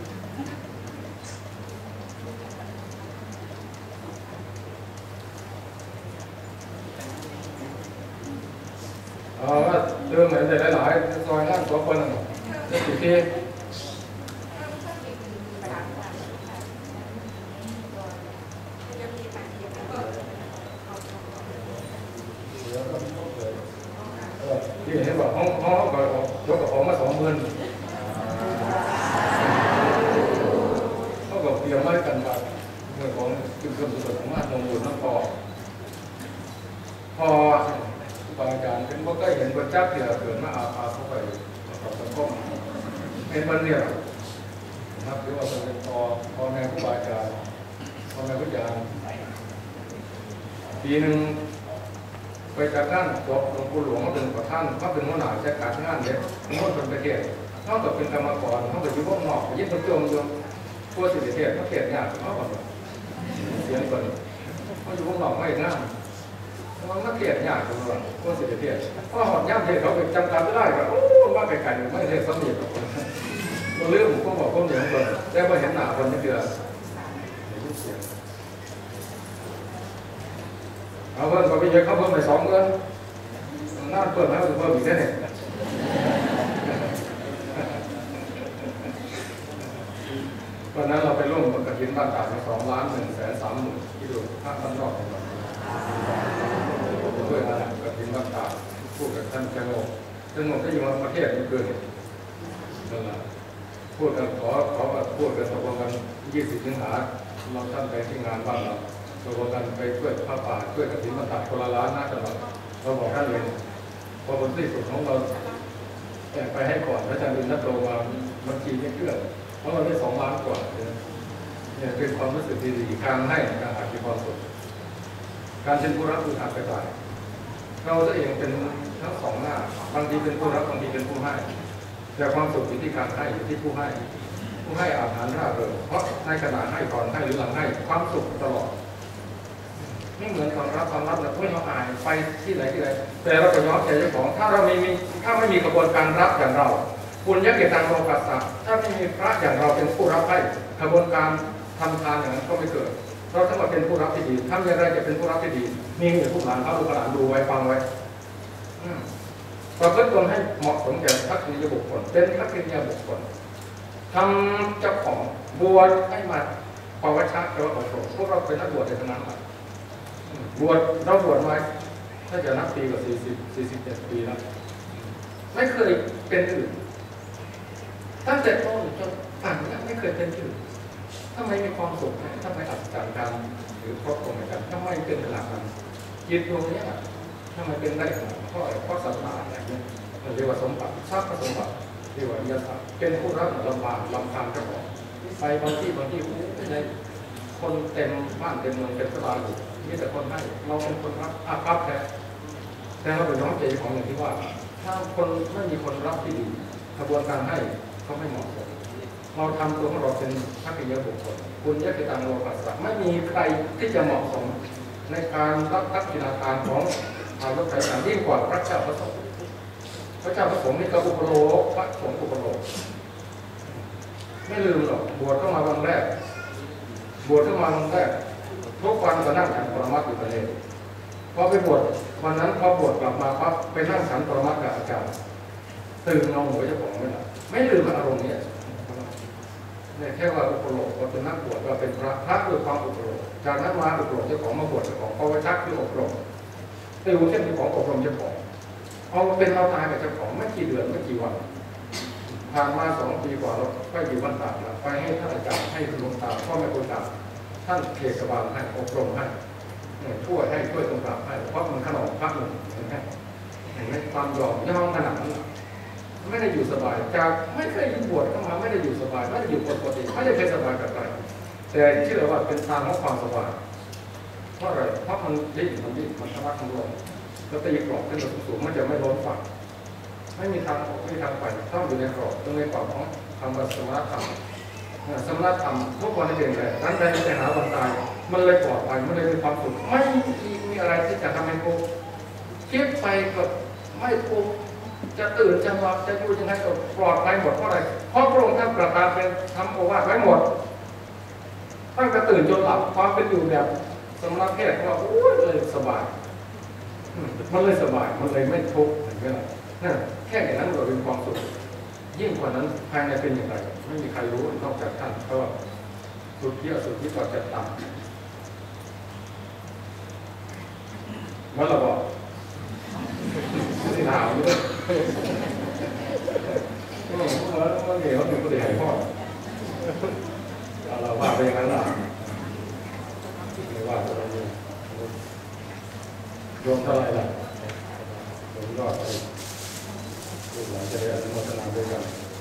เรื่องเหมือนแต่หลายๆซอยนั่งตัวคนนี่สิที่ที่เห็นบอกห้องก็ยกกับของมา20,000เขาก็เตรียมไว้กันแบบเมื่อของคือเครื่องสุดของมาตรงบุญน้ำพออาจารย์เป็นพวกก็เห็นบนจักรเกี่ยวเกิดมาอาเข้าไปกับสังคมเป็นมันเนี่ยนะครับหรือว่าเป็นพอแม่ผู้บาอาจารย์พอแม่ผู้อาจารย์ปีหนึ่งไปจากงานจบหลวงปู่หลวงเขาเป็นประธานเขาเป็นหัวหน้าจัดการงานเนี่ยเขาเป็นประเทศเขาก็เป็นกรรมกรเขาก็อยู่พวกนอกยิ่งตัวโจมทั่วสิริเทศเขาเขียนยากเขาแบบเสียงคนเขาอยู่พวกนอกไม่ง่ายมันมาเขียนยากตรงนั้นทั่วสิริเทศเพราะหอดย่ำเทศเขาไปจำการไม่ได้ก็โอ้มาไกลๆไม่เทศสำเนียงกับคนเราเรื่องผมบอกคนเดียวคนแต่พอเห็นหน้าคนนี่เกลือเอาเพิ่มก็ไปเยอะเขาเพิ่มไป2 เดือนน่าเพิ่มแล้วเพิ่มอีกแค่ไหนวันนั้นเราไปร่วมกับกฐินบ้านตากมา2,130,000ที่ดูภาคบ้านนอกด้วยนะกฐินบ้านตากพูดกับท่านเจ้าโง่ก็อยู่มาประเทศนี้เกินนั่นแหละพูดกันขอพูดกันตกลงกัน20 สิงหาเราท่านไปที่งานบ้านเราตกลงกันไปช่วยผ้าป่าช่วยกฐินมาตัดคนละล้านนะกันเราบอกท่านเลยพอบนที่สุดของเราแต่ไปให้ก่อนพระอาจารย์ดินนัดโตมาบัญชีไม่เชื่อเพราะเราได้2 ล้านกว่าเนี่ยเป็นความรู้สึกดีๆการให้การหาที่ความสุขการเป็นผู้รับคือหากระจายเราจะเองเป็นทั้ง2 หน้าบางทีเป็นผู้รับบางทีเป็นผู้ให้แต่ความสุขอยู่ที่การให้อยู่ที่ผู้ให้อาหารร่าเริงเพราะในขณะให้ก่อนให้หรือหลังให้ความสุขตลอดไม่เหมือนตอนรับแบบไม่เราอายไปที่ไหนแต่เราก็ย้อนใจเจ้าของถ้าไม่มีกระบวนการรับอย่างเราคุณยักษ์เกียรติโลกัสสะถ้าไม่มีพระอย่างเราเป็นผู้รับให้กระบวนการทำทานอย่างนั้นก็ไม่เกิดเราต้องมาเป็นผู้รับที่ดีทำอย่างไรจะเป็นผู้รับที่ดีมีอย่างผู้หลานเขาลูกหลานดูไว้ฟังไว้ประพฤติตนให้เหมาะสมแก่ทักษิณบุคคลเป็นทักษิณบุคคลทำเจ้าของบวชให้มาปวชแปลว่าอบรมพวกเราเป็นนักบวชในขณะนั้นบวชเราบวชไว้ถ้าจะนับปีก็47 ปีแล้วไม่เคยเป็นอื่นตั้งแต่ต้นจนป่านนี้ไม่เคยเป็นอื่นทำไมมีความสุขทำไมอัศจรรย์กันหรือครอบครัวกันทำไมเป็นขนาดนั้นจิตดวงนี้ทำไมเป็นได้ขนาดเพราะศรัทธาอะไรเนี่ยเรียกว่าสมบัติทรัพย์สมบัติเรียกว่าวิญญาณเป็นผู้รับลำบากลำพังเจ้าของไปบางที่ไม่ได้คนเต็มบ้านเต็มเมืองเต็มสบายอยู่มีแต่คนให้เราเป็นคนรับรับแต่เราเป็นน้องใจของอย่างที่ว่าถ้าคนไม่มีคนรับที่ดีกระบวนการให้ก็ไม่เหมาะสมเราทำตัวของเราเป็นทักษิณบุคคลคุณยักษ์ตังโลกัสสะไม่มีใครที่จะเหมาะสมในการรับทักษิณทานของอาวุธไทยยิ่งกว่าพระเจ้าพระสงฆ์พระเจ้าพระสงฆ์นี่ก็อุปโลกพระสงฆ์อุปโลกไม่ลืมหรอกบวชเข้ามาวันแรกทุกวันก็นั่งฉันปรมัตถ์อยู่ทะเลพอไปบวชวันนั้นพอบวชกลับมาปั๊บไปนั่งฉันปรมัตถ์กับอาจารย์ตื่นนอนหัวเจ้าของไม่ลืมอารมณ์นี้เนี่ยแค่ว่าอุปโลกว่าเป็นนักบวชว่าเป็นพระด้วยความอุปโลกจากนั้นมาอุปโลกเจ้าของมาบวชเจ้าของเพราะว่าชักคืออบรมติวเข้มเจ้าของอบรมเจ้าของเอาเป็นเราตายกับเจ้าของไม่กี่เดือนไม่กี่วันผ่านมา2 ปีกว่าแล้วไปอยู่บ้านตากแล้วไปให้ท่านอาจารย์ให้หลวงตาพ่อแม่ครูตาท่านเทศบาลให้อบรมให้ช่วยตรงกลางให้เพราะมันขนมพักหนึ่งเห็นไหมความยอมย่อมขนาดนั้นไม่ได้อยู่สบายจากไม่เคยบวชเข้ามาไม่ได้อยู่สบายไม่ได้อยู่ปกติไม่ได้เป็นสบายกับใครแต่ที่เราว่าเป็นทางของความสบายเพราะอะไรเพราะมันดิ้นมันทะวักทะลวงแล้วตีกรอบขึ้นมาสูงมันจะไม่ล้นฝักไม่มีทางออกไม่มีทางไปต้องอยู่ในกรอบตรงในกรอบของคำว่าสมณธรรมทุกคนได้เป็นไงนั้นใดไปหาวันตายมันเลยปลอดภัยมันเลยมีความสุขไม่มีอะไรที่จะทำให้ทุกข์คิดไปก็ไม่ทุกข์จะตื่นจะหลับจะอยู่ยังไงก็ปลอดภัยหมดเพราะอะไรเพราะพระองค์ท่านประทานเป็นทำโอวาทไว้หมดตั้งแต่ตื่นจนหลับความเป็นอยู่แบบสมณเพศว่าโอ้ยเลยสบายมันเลยสบายมันเลยไม่ทุกข์เห็นไหมล่ะนั่นแค่อย่างนั้นเราเป็นความสุขยิ่งกว่านั้นภายในเป็นอย่างไรไม่มีใครรู้นอกจากท่านเพราะว่าสุดที่ก่อนจะตามมันเราบอกที่ถามด้วยมันเหนียวถึงประเดี๋ยวพ่อเราว่าไปอย่างนั้นล่ะไม่ว่าเราโยมเท่าไรล่ะผมยอดไปลูกหลานจะได้อนุโมทนาด้วยกัน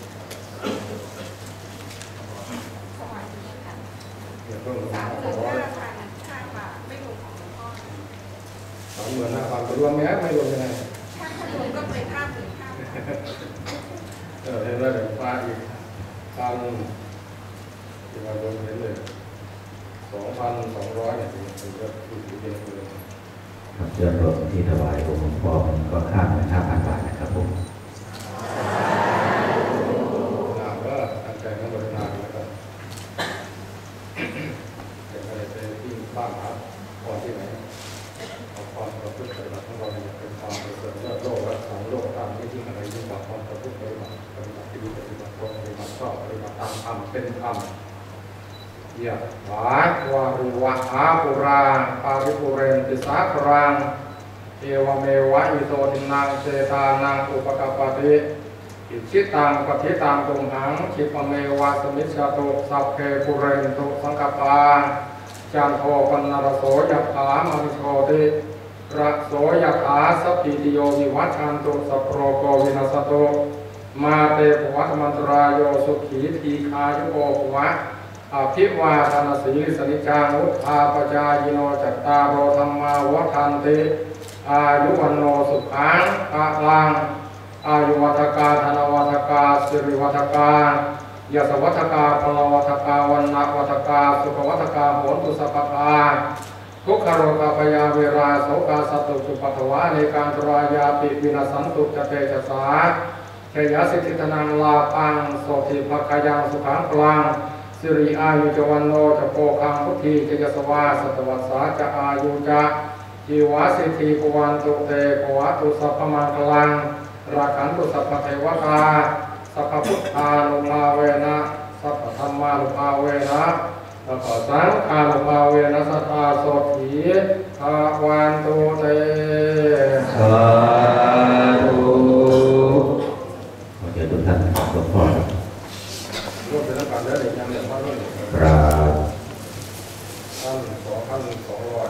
เดี๋ยวเพิ่มมา35,000ไปรวมไหมไม่รวมยังไงถ้ารวมก็เป็น5,000 เห็นแล้วเดี๋ยวปลาอีกที่มารวมเห็นเลย 2,200 เนี่ยถึงจะอยู่ที่เดียวเลยยอดรวมที่ถวายองค์หลวงพ่อมันก็ข้ามไป5,000 บาทนะครับผมก็ตั้งใจนั่งบริณาแล้วกันแต่ไม่ได้ไปที่บ้านหาพอที่ไหนเอาความประพฤติปฏิบัติของเราเป็นความประเสริฐยอดโลกและสองโลกตามไม่ยิ่งอะไรยิ่งกว่าความประพฤติปฏิบัติที่ดีปฏิบัติตรงปฏิบัติชอบปฏิบัติตามธรรมเป็นธรรมยะถาวาริวะหาปุราปาริปุเรนติสาครังเอวเมวะอิโตทินังเจตานังอุปกปปติอิชิตังปฏิตังตุมหังคิปเมวะสมิจฉาตุสัพเพปุเรนตุสังกปาจันโทปนรโสยถามณิโชติระโสยถาสัพพิติโยวิวัชชันตุสัพโรโกวินัสตุมาเตภวัตมันตรายโยสุขีทีคายุโกภวะอภิวาทนาสีสนิจานุทาปจายโนจัตตารโอธรรมาวัฏันติอายุวันโนสุขังภะลังอายุวัฏกาธนวัฏกาสิริวัฏกายสวัฏกาพลวัฏกาวันนาวัฏกาสุขวัฏกาโหตุสัพพะทุกขโรคปยาเวราโสกาสัตตุสุปัทวะในการตรายาปิวินาสันตุจเตจสาเขยสิทธิตนังลาปังโสติภคยังสุขังพลังสิริอายุจวันโนจะโพคังพุทธีเจยสวาสัตวัสสาจะอายุจะจีวาสิทธิปวันตุเตปวัตุสัพพมังคลังราขันตุสัพพเทวตาสัพพพุทธานุภาเวนะสัพพธรรมานุภาเวนะสัพพสังฆานุภาเวนะสัทธาโสถีภาวันตุเตสาธุขอเชิญทุกท่านหลวงพ่อร่วมเป็นนักการเดินอย่างเดียวมาด้วยครับ 1,200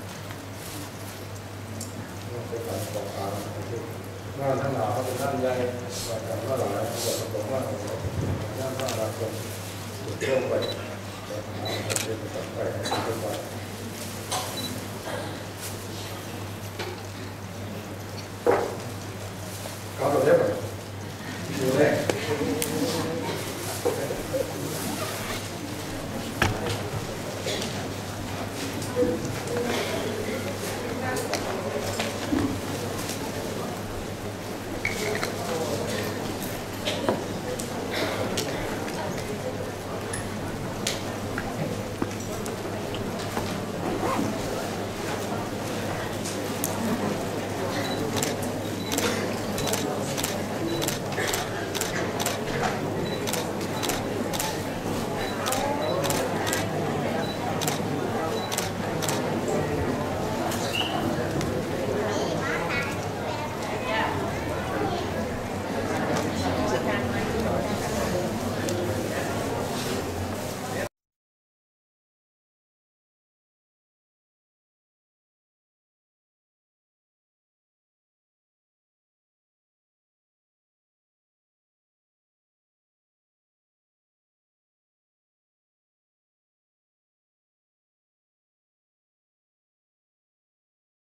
เป็นการสอบการงานทั้งหลายเป็นท่านใหญ่ประจำว่าหลายบทสมว่าท่านพระราชนเชื่อมไปเรียนต่อไปให้ไปเขาตัวเล็กดูแล